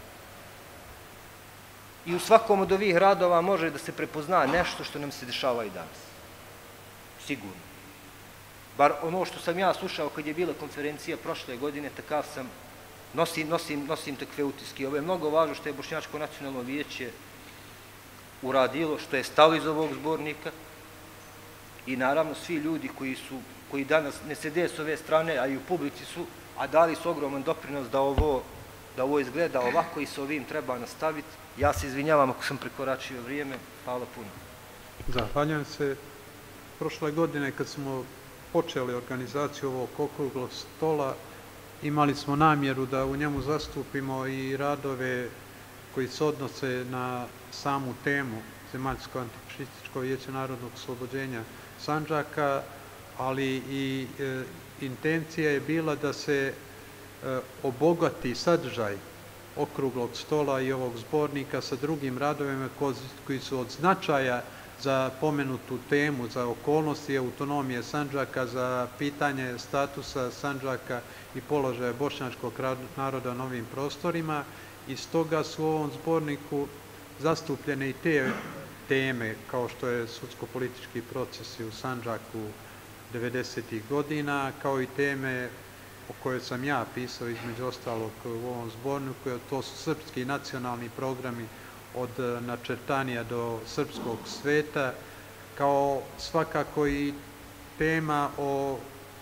i u svakom od ovih radova može da se prepozna nešto što nam se dešava i danas. Sigurno. Bar ono što sam ja slušao kad je bila konferencija prošle godine, takav sam, nosim takve utiske. Ovo je mnogo važno što je Bošnjačko nacionalno vijeće uradilo, što je stalo iz ovog zbornika i naravno svi ljudi koji danas ne sede s ove strane, a i u publici su, a dali su ogroman doprinos da ovo izgleda ovako i s ovim treba nastaviti. Ja se izvinjavam ako sam prekoračio vrijeme. Hvala puno. Zahvaljujem se. Prošle godine kad smo počeli organizaciju ovog okruglog stola, imali smo namjeru da u njemu zastupimo i radove koji se odnose na samu temu Zemaljsko antifašističko vijeće narodnog oslobođenja Sandžaka, ali i intencija je bila da se obogati sadržaj okruglog stola i ovog zbornika sa drugim radovima koji su od značaja za pomenutu temu, za okolnosti autonomije Sandžaka, za pitanje statusa Sandžaka i položaja bošnjačkog naroda na ovim prostorima, i stoga su u ovom zborniku zastupljene i te teme kao što je sudsko-politički procesi u Sandžaku 90. godina, kao i teme o kojoj sam ja pisao između ostalog u ovom zborniku, to su srpski nacionalni programi od načrtanija do srpskog sveta, kao svakako i tema o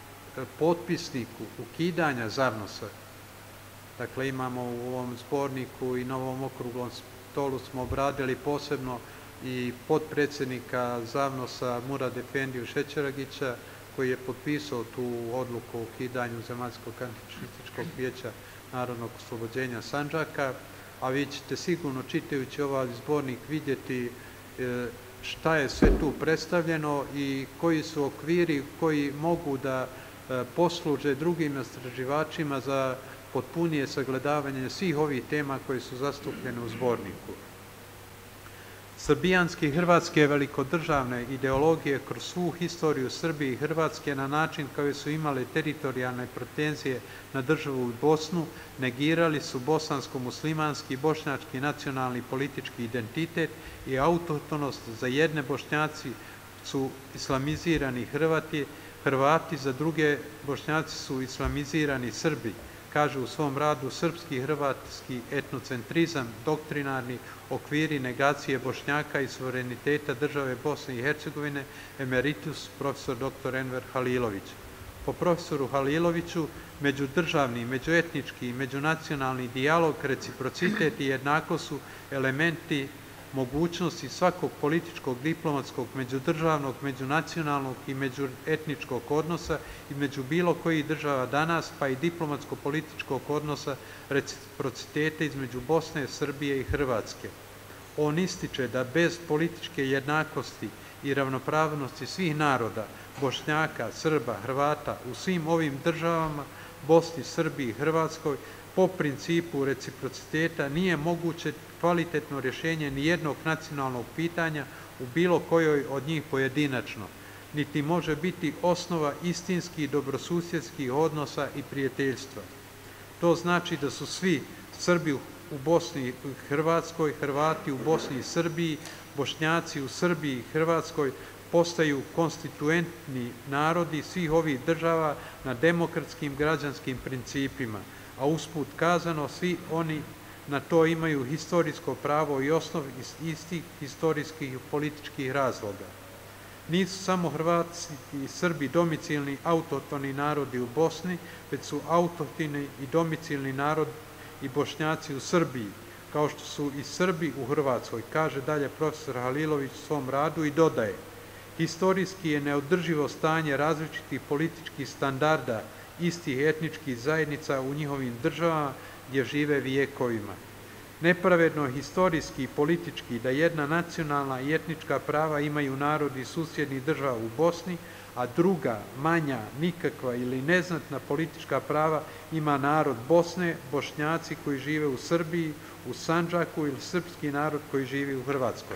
potpisniku ukidanja ZAVNOS-a. Dakle, imamo u ovom zborniku i na ovom okruglom stolu smo obradili posebno i potpredsjednika ZAVNOS-a Murad Efendiju Šećeragića, koji je potpisao tu odluku o ukidanju Zemaljskog antifašističkog vijeća narodnog oslobođenja Sandžaka, a vi ćete sigurno čitajući ovaj zbornik vidjeti šta je sve tu predstavljeno i koji su okviri koji mogu da posluže drugim istraživačima za potpunije sagledavanje svih ovih tema koje su zastupljene u zborniku. Srbijanske i hrvatske velikodržavne ideologije kroz svu historiju Srbije i Hrvatske na način kao su imale teritorijalne pretenzije na državu i Bosnu, negirali su bosansko-muslimanski, bošnjački nacionalni politički identitet i autohtonost. Za jedne Bošnjaci su islamizirani Hrvati, za druge Bošnjaci su islamizirani Srbi. Kaže u svom radu Srpski i hrvatski etnocentrizam, doktrinarni okviri negacije Bošnjaka i suvereniteta države Bosne i Hercegovine, emeritus profesor dr. Enver Halilović. Po profesoru Haliloviću, međudržavni, međuetnički i međunacionalni dijalog, reciprocitet i jednakost su elementi mogućnosti svakog političkog, diplomatskog, međudržavnog, međunacionalnog i međuetničkog odnosa i među bilo kojih država danas, pa i diplomatsko-političkog odnosa reciprociteta između Bosne, Srbije i Hrvatske. On ističe da bez političke jednakosti i ravnopravnosti svih naroda, Bošnjaka, Srba, Hrvata, u svim ovim državama, Bosni, Srbiji i Hrvatskoj, po principu reciprociteta nije moguće kvalitetno rješenje nijednog nacionalnog pitanja u bilo kojoj od njih pojedinačno, niti može biti osnova istinskih dobrosusjedskih odnosa i prijateljstva. To znači da su svi Srbi u Bosni i Hrvatskoj, Hrvati u Bosni i Srbiji, Bošnjaci u Srbiji i Hrvatskoj postaju konstituentni narodi svih ovih država na demokratskim građanskim principima, a usput kazano svi oni na to imaju historijsko pravo i osnov iz istih historijskih i političkih razloga. Nisu samo Hrvati i Srbi domicilni autohtoni narodi u Bosni, već su autohtoni i domicilni narod i Bošnjaci u Srbiji, kao što su i Srbi u Hrvatskoj, kaže dalje profesor Halilović u svom radu i dodaje: historijski je neodrživo stanje različitih političkih standarda istih etničkih zajednica u njihovim državama gdje žive vijekovima. Nepravedno historijski i politički da jedna nacionalna i etnička prava imaju narodi susjednih država u Bosni, a druga, manja, nikakva ili neznatna politička prava ima narod Bosne, Bošnjaci koji žive u Srbiji, u Sandžaku ili srpski narod koji živi u Hrvatskoj.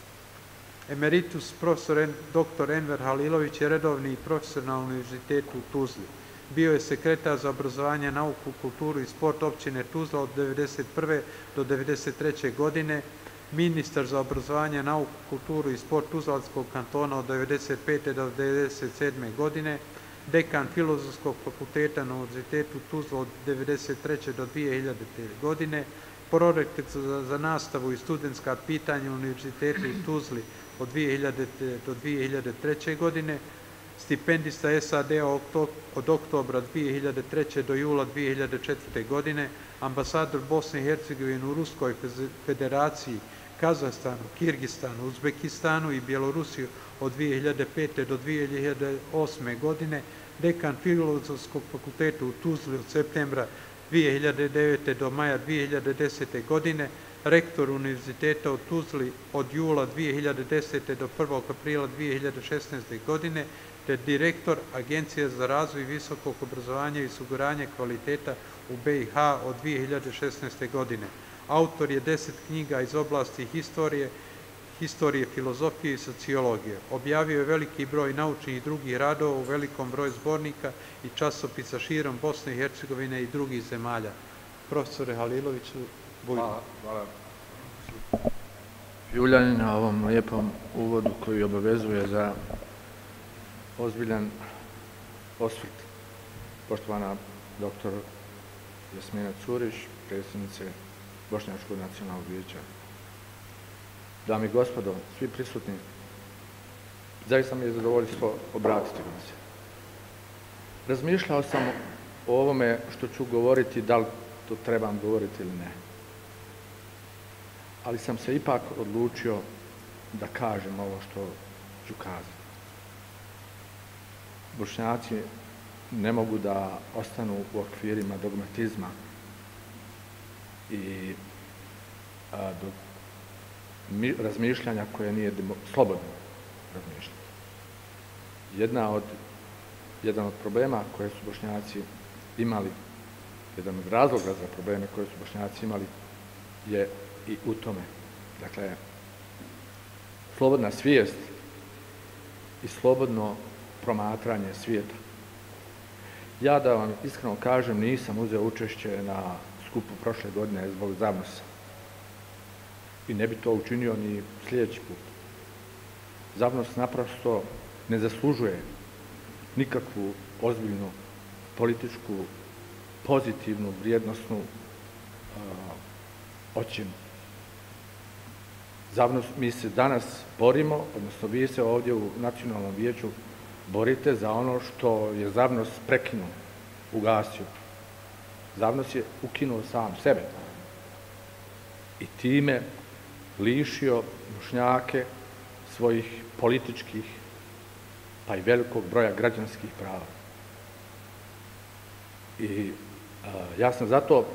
Emeritus profesor dr. Enver Halilović je redovni profesor na Univerzitetu u Tuzli. Bio je sekretar za obrazovanje, nauku, kulturu i sport općine Tuzla od 1991. do 1993. godine, ministar za obrazovanje, nauku, kulturu i sport Tuzlanskog kantona od 1995. do 1997. godine, dekan Filozofskog fakulteta na Univerzitetu Tuzla od 1993. do 2000. godine, prorektor za nastavu i studentska pitanja u Univerzitetu u Tuzli od 2000. do 2003. godine, stipendista SAD-a od oktobra 2003. do jula 2004. godine, ambasador Bosne i Hercegovine u Ruskoj federaciji, Kazahstanu, Kirgistanu, Uzbekistanu i Bjelorusiju od 2005. do 2008. godine, dekan Filozofskog fakulteta u Tuzli od septembra 2009. do maja 2010. godine, rektor Univerziteta u Tuzli od jula 2010. do 1. aprila 2016. godine, te direktor Agencije za razvoj visokog obrazovanja i osiguranje kvaliteta u BiH od 2016. godine. Autor je 10 knjiga iz oblasti historije, filozofije i sociologije. Objavio je veliki broj naučnih i drugih radova u velikom broju zbornika i časopisa širom Bosne i Hercegovine i drugih zemalja. Profesore Haliloviću, bujno. Hvala. Juljani na ovom lijepom uvodu koji obavezuje za ozbiljan osvrt. Poštovana dr. Jasmina Curiš, predsjednice Bošnjačkog nacionalnog vijeća dame i gospodo, svi prisutni, zaista mi je zadovoljstvo obratiti vam se. Razmišljao sam o ovome što ću govoriti, da li to trebam govoriti ili ne. Ali sam se ipak odlučio da kažem ovo što ću kazati. Bošnjaci ne mogu da ostanu u okvirima dogmatizma i razmišljanja koje nije slobodno razmišljanje. Jedan od problema koje su Bošnjaci imali, jedan od razloga za probleme koje su Bošnjaci imali je i u tome. Dakle, slobodna svijest i slobodno promatranje svijeta. Ja, da vam iskreno kažem, nisam uzeo učešće na skupu prošle godine zbog Zavnosa. I ne bi to učinio ni sljedeći put. Zavnos naprosto ne zaslužuje nikakvu ozbiljnu političku, pozitivnu, vrijednosnu ocjenu. Zavnos, mi se danas borimo, odnosno vi se ovdje u Nacionalnom vijeću borite za ono što je Zavnos prekinuo, ugasio. Zavnos je ukinuo sam sebe i time lišio Bošnjake svojih političkih, pa i velikog broja građanskih prava. I ja sam zato,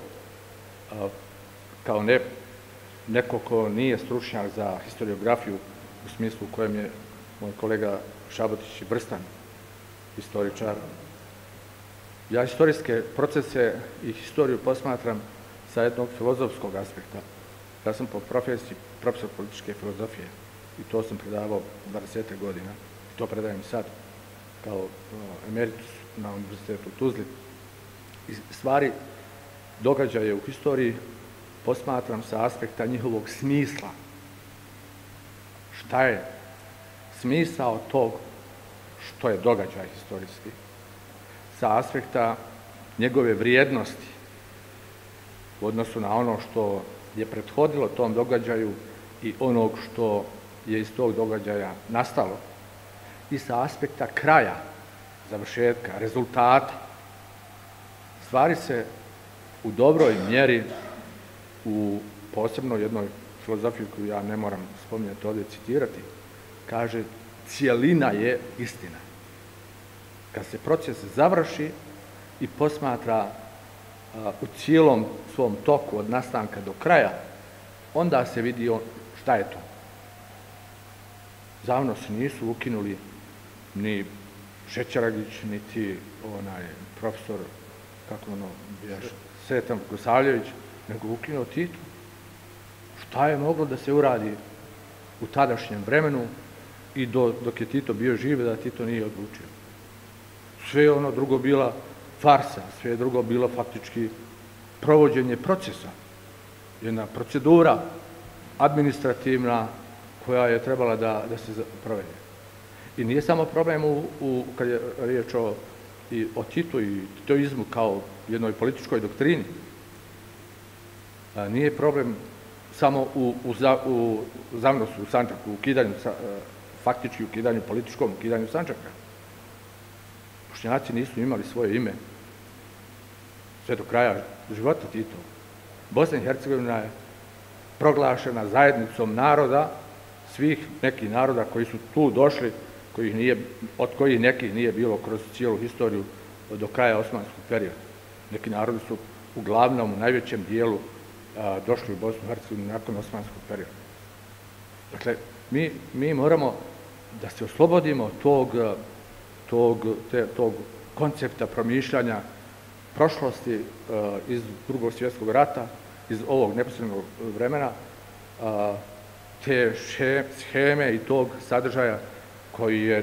kao neko ko nije stručnjak za historiografiju u smislu u kojem je moj kolega Šabotić vrstan historičar, ja historijske procese i historiju posmatram sa jednog filozofskog aspekta. Ja sam po profesiji profesor političke filozofije i to sam predavao 20 godina. I to predajem sad kao emeritus na Univerzitetu u Tuzli. I stvari, događaje u historiji posmatram sa aspekta njihovog smisla. Šta je smisao tog što je događaj historijski? Sa aspekta njegove vrijednosti u odnosu na ono što je prethodilo tom događaju i onog što je iz tog događaja nastalo. I sa aspekta kraja, završetka, rezultata. Stvari se u dobroj mjeri u posebno jednoj filozofiji koju ja ne moram spominjati ovdje, citirati, kaže cijelina je istina. Kad se proces završi i posmatra u cijelom svom toku od nastanka do kraja, onda se vidi šta je to. Zavnos nisu ukinuli ni Šećeragić, niti profesor, kako ono bijaš, Sretan Gosavljević, nego ukinuo Tito. Šta je moglo da se uradi u tadašnjem vremenu i dok je Tito bio živ, da Tito nije odlučio. Sve je ono drugo bila farsa, sve je drugo bilo faktički provođenje procesa. Jedna procedura administrativna koja je trebala da se provede. I nije samo problem kad je riječ o Titu i titoizmu kao jednoj političkoj doktrini. Nije problem samo u Zavnosu, u Sandžaku, faktički ukidanju, političkom ukidanju Sandžaka. Bošnjaci nisu imali svoje ime sve do kraja života Tito. Bosna i Hercegovina je proglašena zajednicom naroda, svih nekih naroda koji su tu došli, od kojih nekih nije bilo kroz cijelu historiju do kraja osmanskog perioda. Neki narodi su uglavnom u najvećem dijelu došli u Bosnu i Hercegovinu nakon osmanskog perioda. Dakle, mi moramo da se oslobodimo tog koncepta promišljanja prošlosti iz Drugog svjetskog rata, iz ovog neposrednog vremena, te sheme i tog sadržaja koji je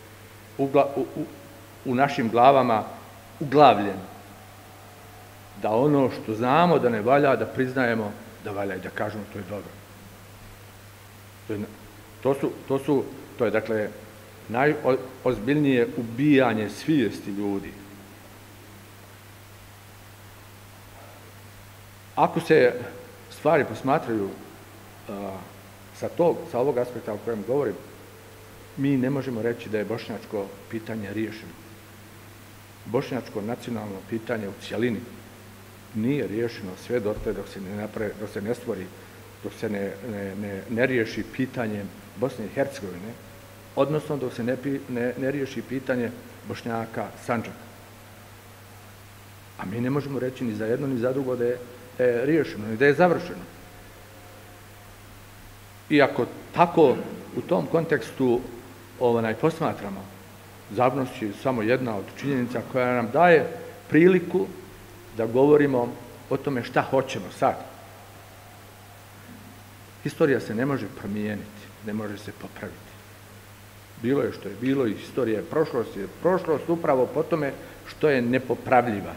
u našim glavama uglavljen. Da ono što znamo da ne valja, da priznajemo da valja i da kažemo to je dobro. To je dakle najozbiljnije ubijanje svijesti ljudi. Ako se stvari posmatraju sa ovog aspekta o kojem govorim, mi ne možemo reći da je bošnjačko pitanje riješeno. Bošnjačko nacionalno pitanje u cjelini nije riješeno sve dotle dok se ne stvori, dok se ne riješi pitanje Bosne i Hercegovine, odnosno dok se ne riješi pitanje Bošnjaka Sandžaka. A mi ne možemo reći ni za jedno ni za drugo da je riješeno, ni da je završeno. I ako tako u tom kontekstu posmatramo, Zavnost je samo jedna od činjenica koja nam daje priliku da govorimo o tome šta hoćemo sad. Historija se ne može promijeniti, ne može se popraviti. Bilo je što je bilo i historija je prošlost upravo po tome što je nepopravljiva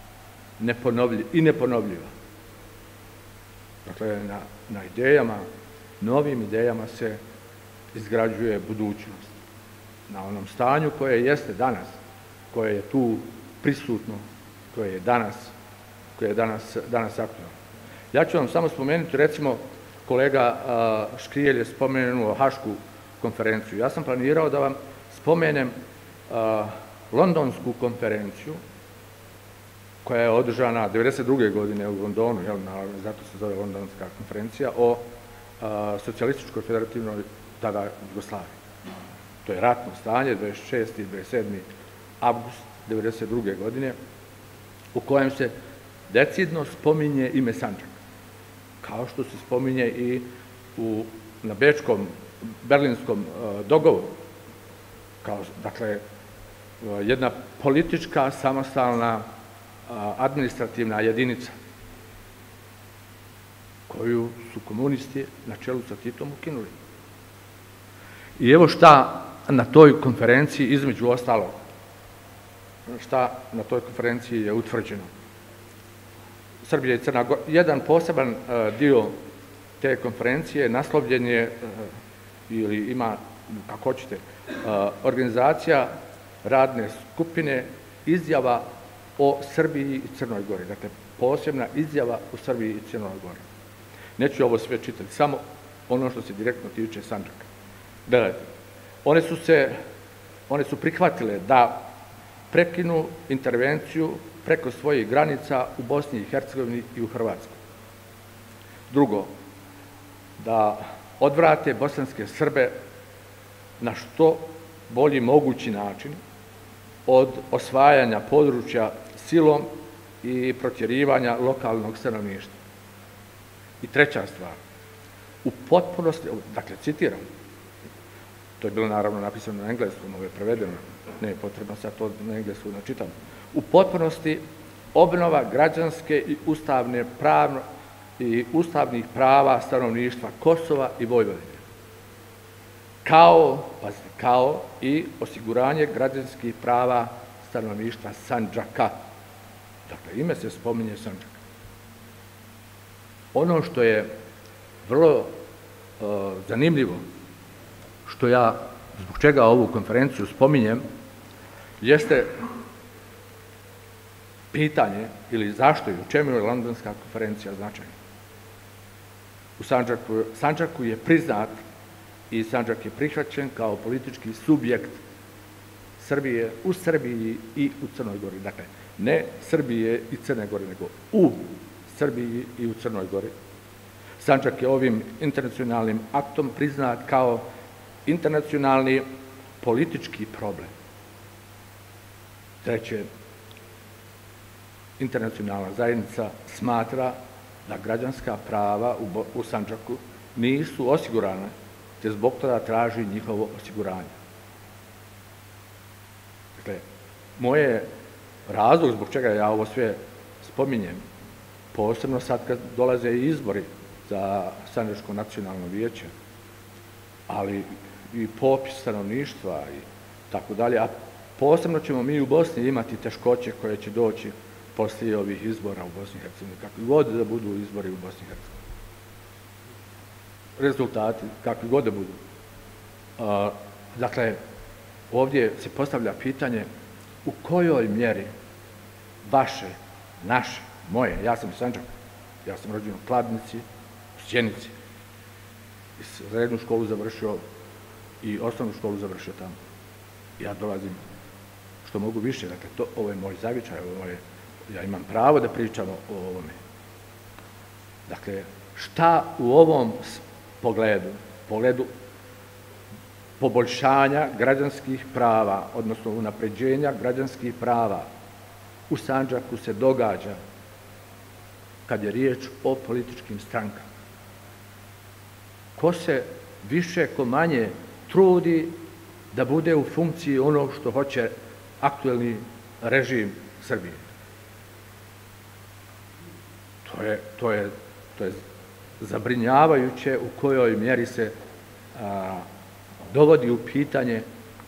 i neponovljiva. Dakle, na idejama, novim idejama se izgrađuje budućnost. Na onom stanju koje jeste danas, koje je tu prisutno, koje je danas aktualno. Ja ću vam samo spomenuti, recimo, kolega Škrijelj je spomenuo Hašku konferenciju. Ja sam planirao da vam spomenem Londonsku konferenciju, koja je održana 1992. godine u Londonu, zato se zove Londonska konferencija, o socijalističkoj federativnoj tada Jugoslaviji. To je ratno stanje, 26. i 27. avgust 1992. godine, u kojem se decidno spominje ime Sandžaka, kao što se spominje i na bečkom, berlinskom dogovoru, dakle, jedna politička, samostalna, administrativna jedinica, koju su komunisti na čelu sa Titom ukinuli. I evo šta na toj konferenciji, između ostalog, šta na toj konferenciji je utvrđeno. Srbija i Crna Gora, jedan poseban dio te konferencije naslovljen je, ili ima, kako hoćete, organizacija radne skupine izjava o Srbiji i Crnoj Gori. Dakle, posebna izjava o Srbiji i Crnoj Gori. Neću ovo sve čitati, samo ono što se direktno tiče Sandžaka. Gledajte, one su prihvatile da prekinu intervenciju preko svojih granica u Bosni i Hercegovini i u Hrvatskoj. Drugo, da odvrate bosanske Srbe na što bolji mogući način od osvajanja područja silom i protjerivanja lokalnog stanovništva. I treća stvar, u potpunosti, dakle, citiram, to je bilo naravno napisano na engleskom, ovo je prevedeno, ne je potrebno sad to na englesku načitam, u potpunosti obnova građanske i ustavnih prava stanovništva Kosova i Vojvodine, kao i osiguranje građanskih prava stanovništva Sandžaka. Dakle, ime se spominje Sandžaka. Ono što je vrlo zanimljivo, zbog čega ovu konferenciju spominjem, jeste pitanje, ili zašto i u čemu je Londonska konferencija značajna. U Sandžaku je priznat i Sandžak je prihvaćen kao politički subjekt Srbije u Srbiji i u Crnoj Gori. Dakle, ne Srbije i Crne Gore, nego u Srbiji i u Crnoj Gori. Sandžak je ovim internacionalnim aktom priznat kao internacionalni politički problem. Treće, internacionalna zajednica smatra da građanska prava u Sandžaku nisu osigurane, te zbog toga traži njihovo osiguranje. Dakle, moj razlog zbog čega ja ovo sve spominjem, posebno sad kad dolaze i izbori za Sandžačko nacionalno vijeće, ali i popis stanovništva i tako dalje, a posebno ćemo mi u Bosni imati teškoće koje će doći poslije ovih izbora u Bosni i Hercegovini, kakvi god da budu izbori u Bosni i Hercegovini. Rezultati, kakvi god da budu. Dakle, ovdje se postavlja pitanje u kojoj mjeri vaše, naše, moje, ja sam iz Sandžaka, ja sam rođen u Kladnici, u Sjenici, srednju školu završio i osnovnu školu završio tamo. Ja dolazim što mogu više, dakle, ovo je moj zavičaj, ja imam pravo da pričam o ovome. Dakle, šta u ovom pogledu poboljšanja građanskih prava, odnosno unapređenja građanskih prava u Sandžaku se događa kad je riječ o političkim strankama? Ko se više, ko manje trudi da bude u funkciji onog što hoće aktuelni režim Srbije? To je zabrinjavajuće u kojoj mjeri se dovodi u pitanje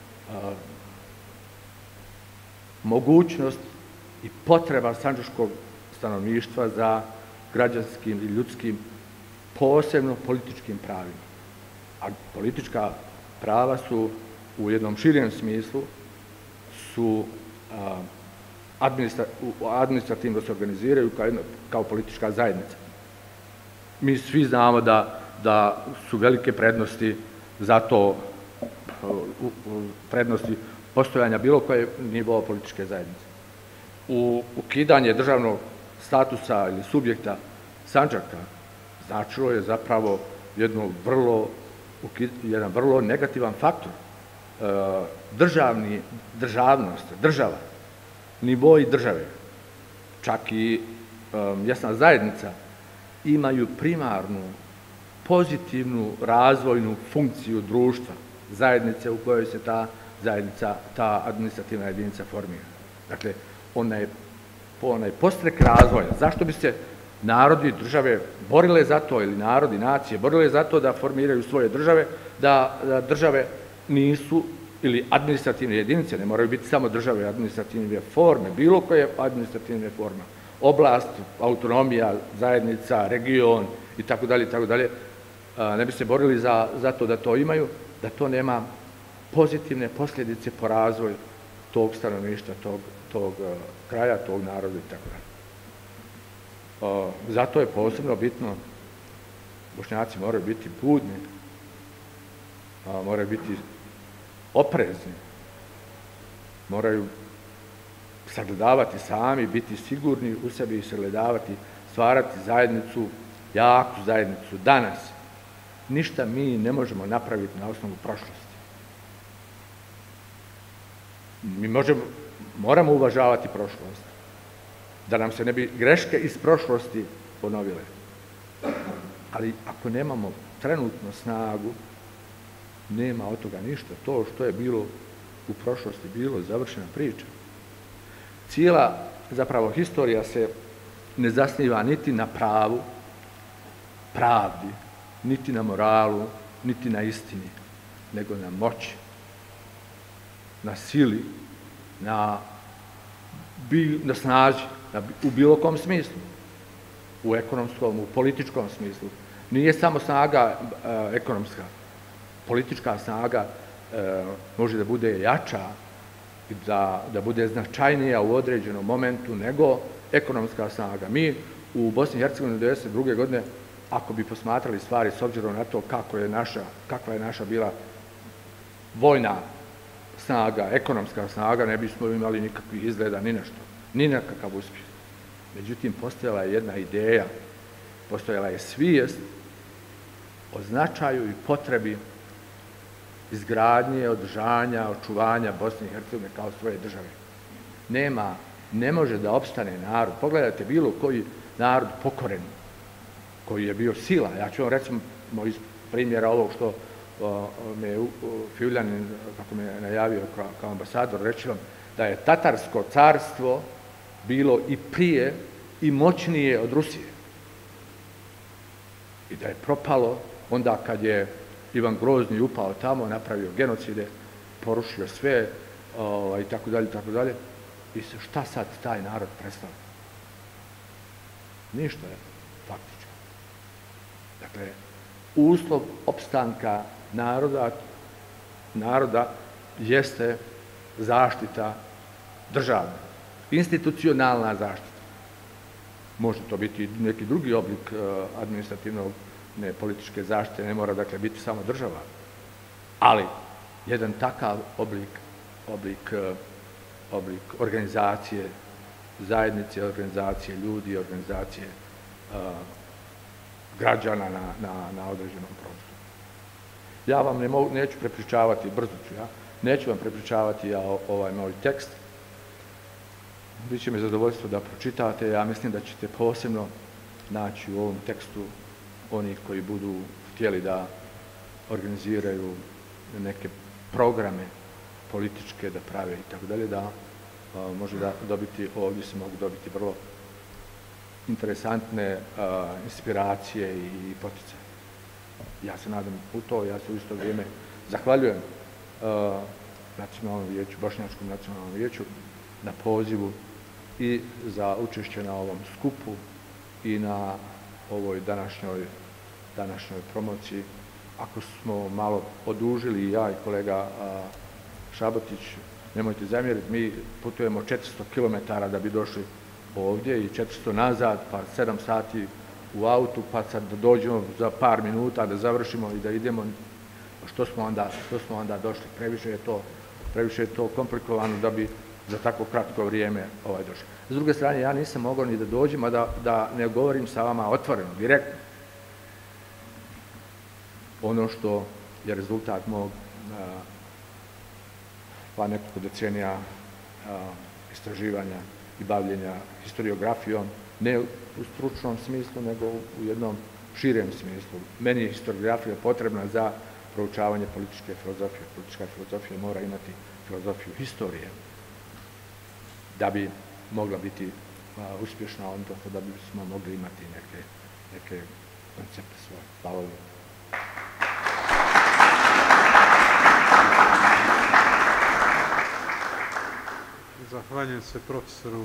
mogućnost i potreba sandžačkog stanovništva za građanskim i ljudskim, posebno političkim pravima. A politička prava su u jednom širem smislu administrativno se organiziraju kao politička zajednica. Mi svi znamo da su velike prednosti za to, prednosti postojanja bilo koje nivoa političke zajednice. Ukidanje državnog statusa ili subjekta Sandžaka značilo je zapravo jedan vrlo negativan faktor. Državnost, država, nivoi države, čak i mjesna zajednica imaju primarnu, pozitivnu razvojnu funkciju društva, zajednice u kojoj se ta administrativna jedinica formira. Dakle, onaj postrek razvoja. Zašto bi se narodi, države borile za to, ili narodi, nacije, borile za to da formiraju svoje države, da države nisu, ili administrativne jedinice, ne moraju biti samo države, administrativne forme, bilo koje administrativne forme, oblast, autonomija, zajednica, region i tako dalje, ne bi se borili za to da to imaju, da to nema pozitivne posljedice po razvoju tog stanovništva, tog kraja, tog naroda i tako dalje. Zato je posebno bitno, Bošnjaci moraju biti budni, moraju biti oprezni, moraju sagledavati sami, biti sigurni u sebi i sagledavati, stvarati zajednicu, jaku zajednicu danas. Ništa mi ne možemo napraviti na osnovu prošlosti. Mi moramo uvažavati prošlost, da nam se ne bi greške iz prošlosti ponovile. Ali ako nemamo trenutno snagu, nema od toga ništa. To što je bilo u prošlosti, bilo završena priča. Cijela, zapravo, historija se ne zasniva niti na pravu, pravdi, niti na moralu, niti na istini, nego na moći, na sili, na snazi, u bilo kom smislu, u ekonomskom, u političkom smislu. Nije samo snaga ekonomska, politička snaga može da bude jača i da bude značajnija u određenom momentu nego ekonomska snaga. Mi u Bosni i Hercegovini 1992. godine, ako bi posmatrali stvari s obzirom na to kakva je naša bila vojna snaga, ekonomska snaga, ne bismo imali nikakvih izgleda ni nešto, ni nekakav uspjeh. Međutim, postojala je jedna ideja, postojala je svijest o značaju i potrebi izgradnje, održanja, očuvanja Bosne i Hercegovine kao svoje države. Ne može da opstane narod. Pogledajte bilo koji narod pokoren, koji je bio sila. Ja ću vam recimo iz primjera ovog što me je Fivljanin, kako me je najavio kao ambasador, reći vam da je Tatarsko carstvo bilo i prije i moćnije od Rusije. I da je propalo onda kad je Ivan Grozni upao tamo, napravio genocide, porušio sve i tako dalje. I šta sad taj narod predstavlja? Ništa je faktički. Dakle, uslov opstanka naroda jeste zaštita državna, institucionalna zaštita. Može to biti neki drugi oblik administrativnog cjelokupne političke zaštite ne mora dakle biti samo država, ali jedan takav oblik organizacije zajednice, organizacije ljudi, organizacije građana na određenom prostoru. Ja vam neću prepričavati, brzo ću ja, neću vam prepričavati ovaj moj tekst. Biće mi zadovoljstvo da pročitate. Ja mislim da ćete posebno naći u ovom tekstu onih koji budu htjeli da organiziraju neke programe političke da prave i tako dalje, da može da dobiti, ovdje se mogu dobiti vrlo interesantne inspiracije i poticaje. Ja se nadam u to, ja se u isto vrijeme zahvaljujem Nacionalnom vijeću, Bošnjačkom nacionalnom vijeću na pozivu i za učešće na ovom skupu i na ovoj današnjoj promociji. Ako smo malo odužili i ja i kolega Šabotić, nemojte zamjeriti, mi putujemo 400 km da bi došli ovdje i 400 nazad, pa 7 sati u autu, pa sad da dođemo za par minuta, da završimo i da idemo. Što smo onda došli? Previše je to komplikovano da bi za tako kratko vrijeme došli. S druge strane, ja nisam mogao ni da dođem, a da ne govorim sa vama otvoreno, direktno. Ono što je rezultat mog pa nekoliko decenija istraživanja i bavljenja historiografijom, ne u stručnom smislu, nego u jednom širem smislu. Meni je historiografija potrebna za proučavanje političke filozofije. Politička filozofija mora imati filozofiju historije da bi mogla biti uspješna, odnosno da bismo mogli imati neke koncepte svoje. Hvala vam. Zahvaljujem se profesoru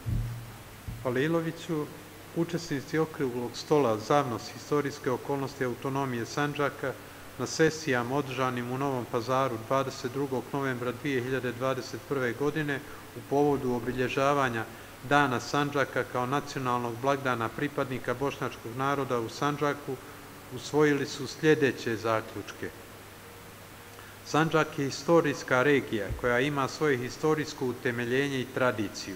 Haliloviću. Učesnici okruglog stola Zavnos historijske okolnosti autonomije Sandžaka na sesijama održanim u Novom Pazaru 22. novembra 2021. godine u povodu obilježavanja Dana Sandžaka kao nacionalnog blagdana pripadnika bošnjačkog naroda u Sandžaku usvojili su sljedeće zaključke. Sandžak je historijska regija koja ima svoje historijsko utemeljenje i tradiciju.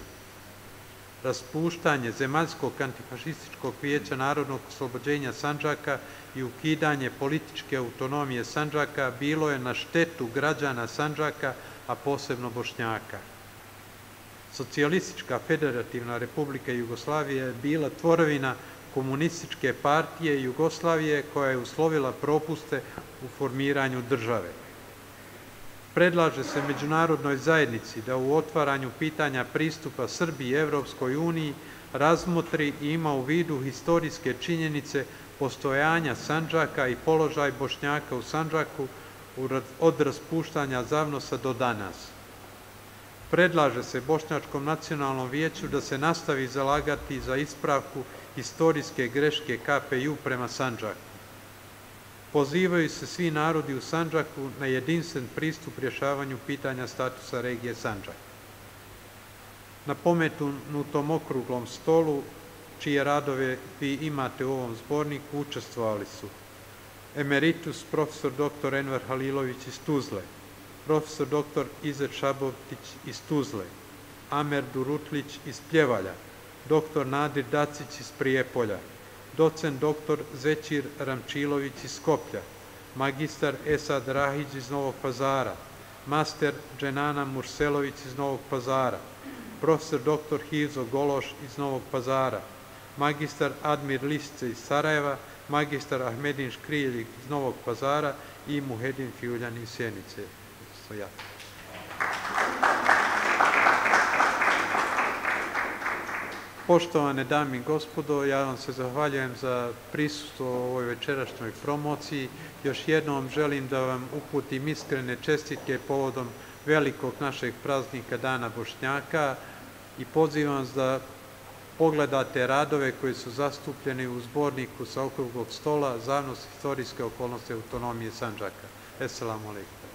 Raspuštanje Zemaljskog antifašističkog vijeća narodnog oslobođenja Sandžaka i ukidanje političke autonomije Sandžaka bilo je na štetu građana Sandžaka, a posebno Bošnjaka. Socijalistička federativna republika Jugoslavije je bila tvorevina komunističke partije Jugoslavije koja je uslovila propuste u formiranju države. Predlaže se međunarodnoj zajednici da u otvaranju pitanja pristupa Srbiji Evropskoj uniji razmotri i ima u vidu historijske činjenice postojanja Sandžaka i položaj Bošnjaka u Sandžaku od raspuštanja Zavnosa do danas. Predlaže se Bošnjačkom nacionalnom vijeću da se nastavi zalagati za ispravku historijske greške KPJ prema Sandžaku. Pozivaju se svi narodi u Sandžaku na jedinstven pristup rješavanju pitanja statusa regije Sandžak. Na pomenutom okruglom stolu, čije radove vi imate u ovom zborniku, učestvovali su emeritus profesor dr. Enver Halilović iz Tuzle, profesor dr. Izet Šabotić iz Tuzle, Amer Durutlić iz Pljevalja, dr. Nadir Dacić iz Prijepolja, docent dr. Zećir Ramčilović iz Skoplja, magistar Esad Rahić iz Novog Pazara, master Dženana Murselović iz Novog Pazara, profesor dr. Hivzo Gološ iz Novog Pazara, magistar Admir Lisce iz Sarajeva, magistar Ahmedin Škrijeljik iz Novog Pazara i Muhedin Fiuljan iz Sjenice. Poštovane dame i gospodo, ja vam se zahvaljujem za prisustvo u ovoj večerašnjoj promociji. Još jednom želim da vam uputim iskrene čestitke povodom velikog našeg praznika Dana Bošnjaka i pozivam vas da pogledate radove koji su zastupljeni u zborniku sa okruglog stola Zavnos historijske okolnosti autonomije Sandžaka. Esselamu alejkum.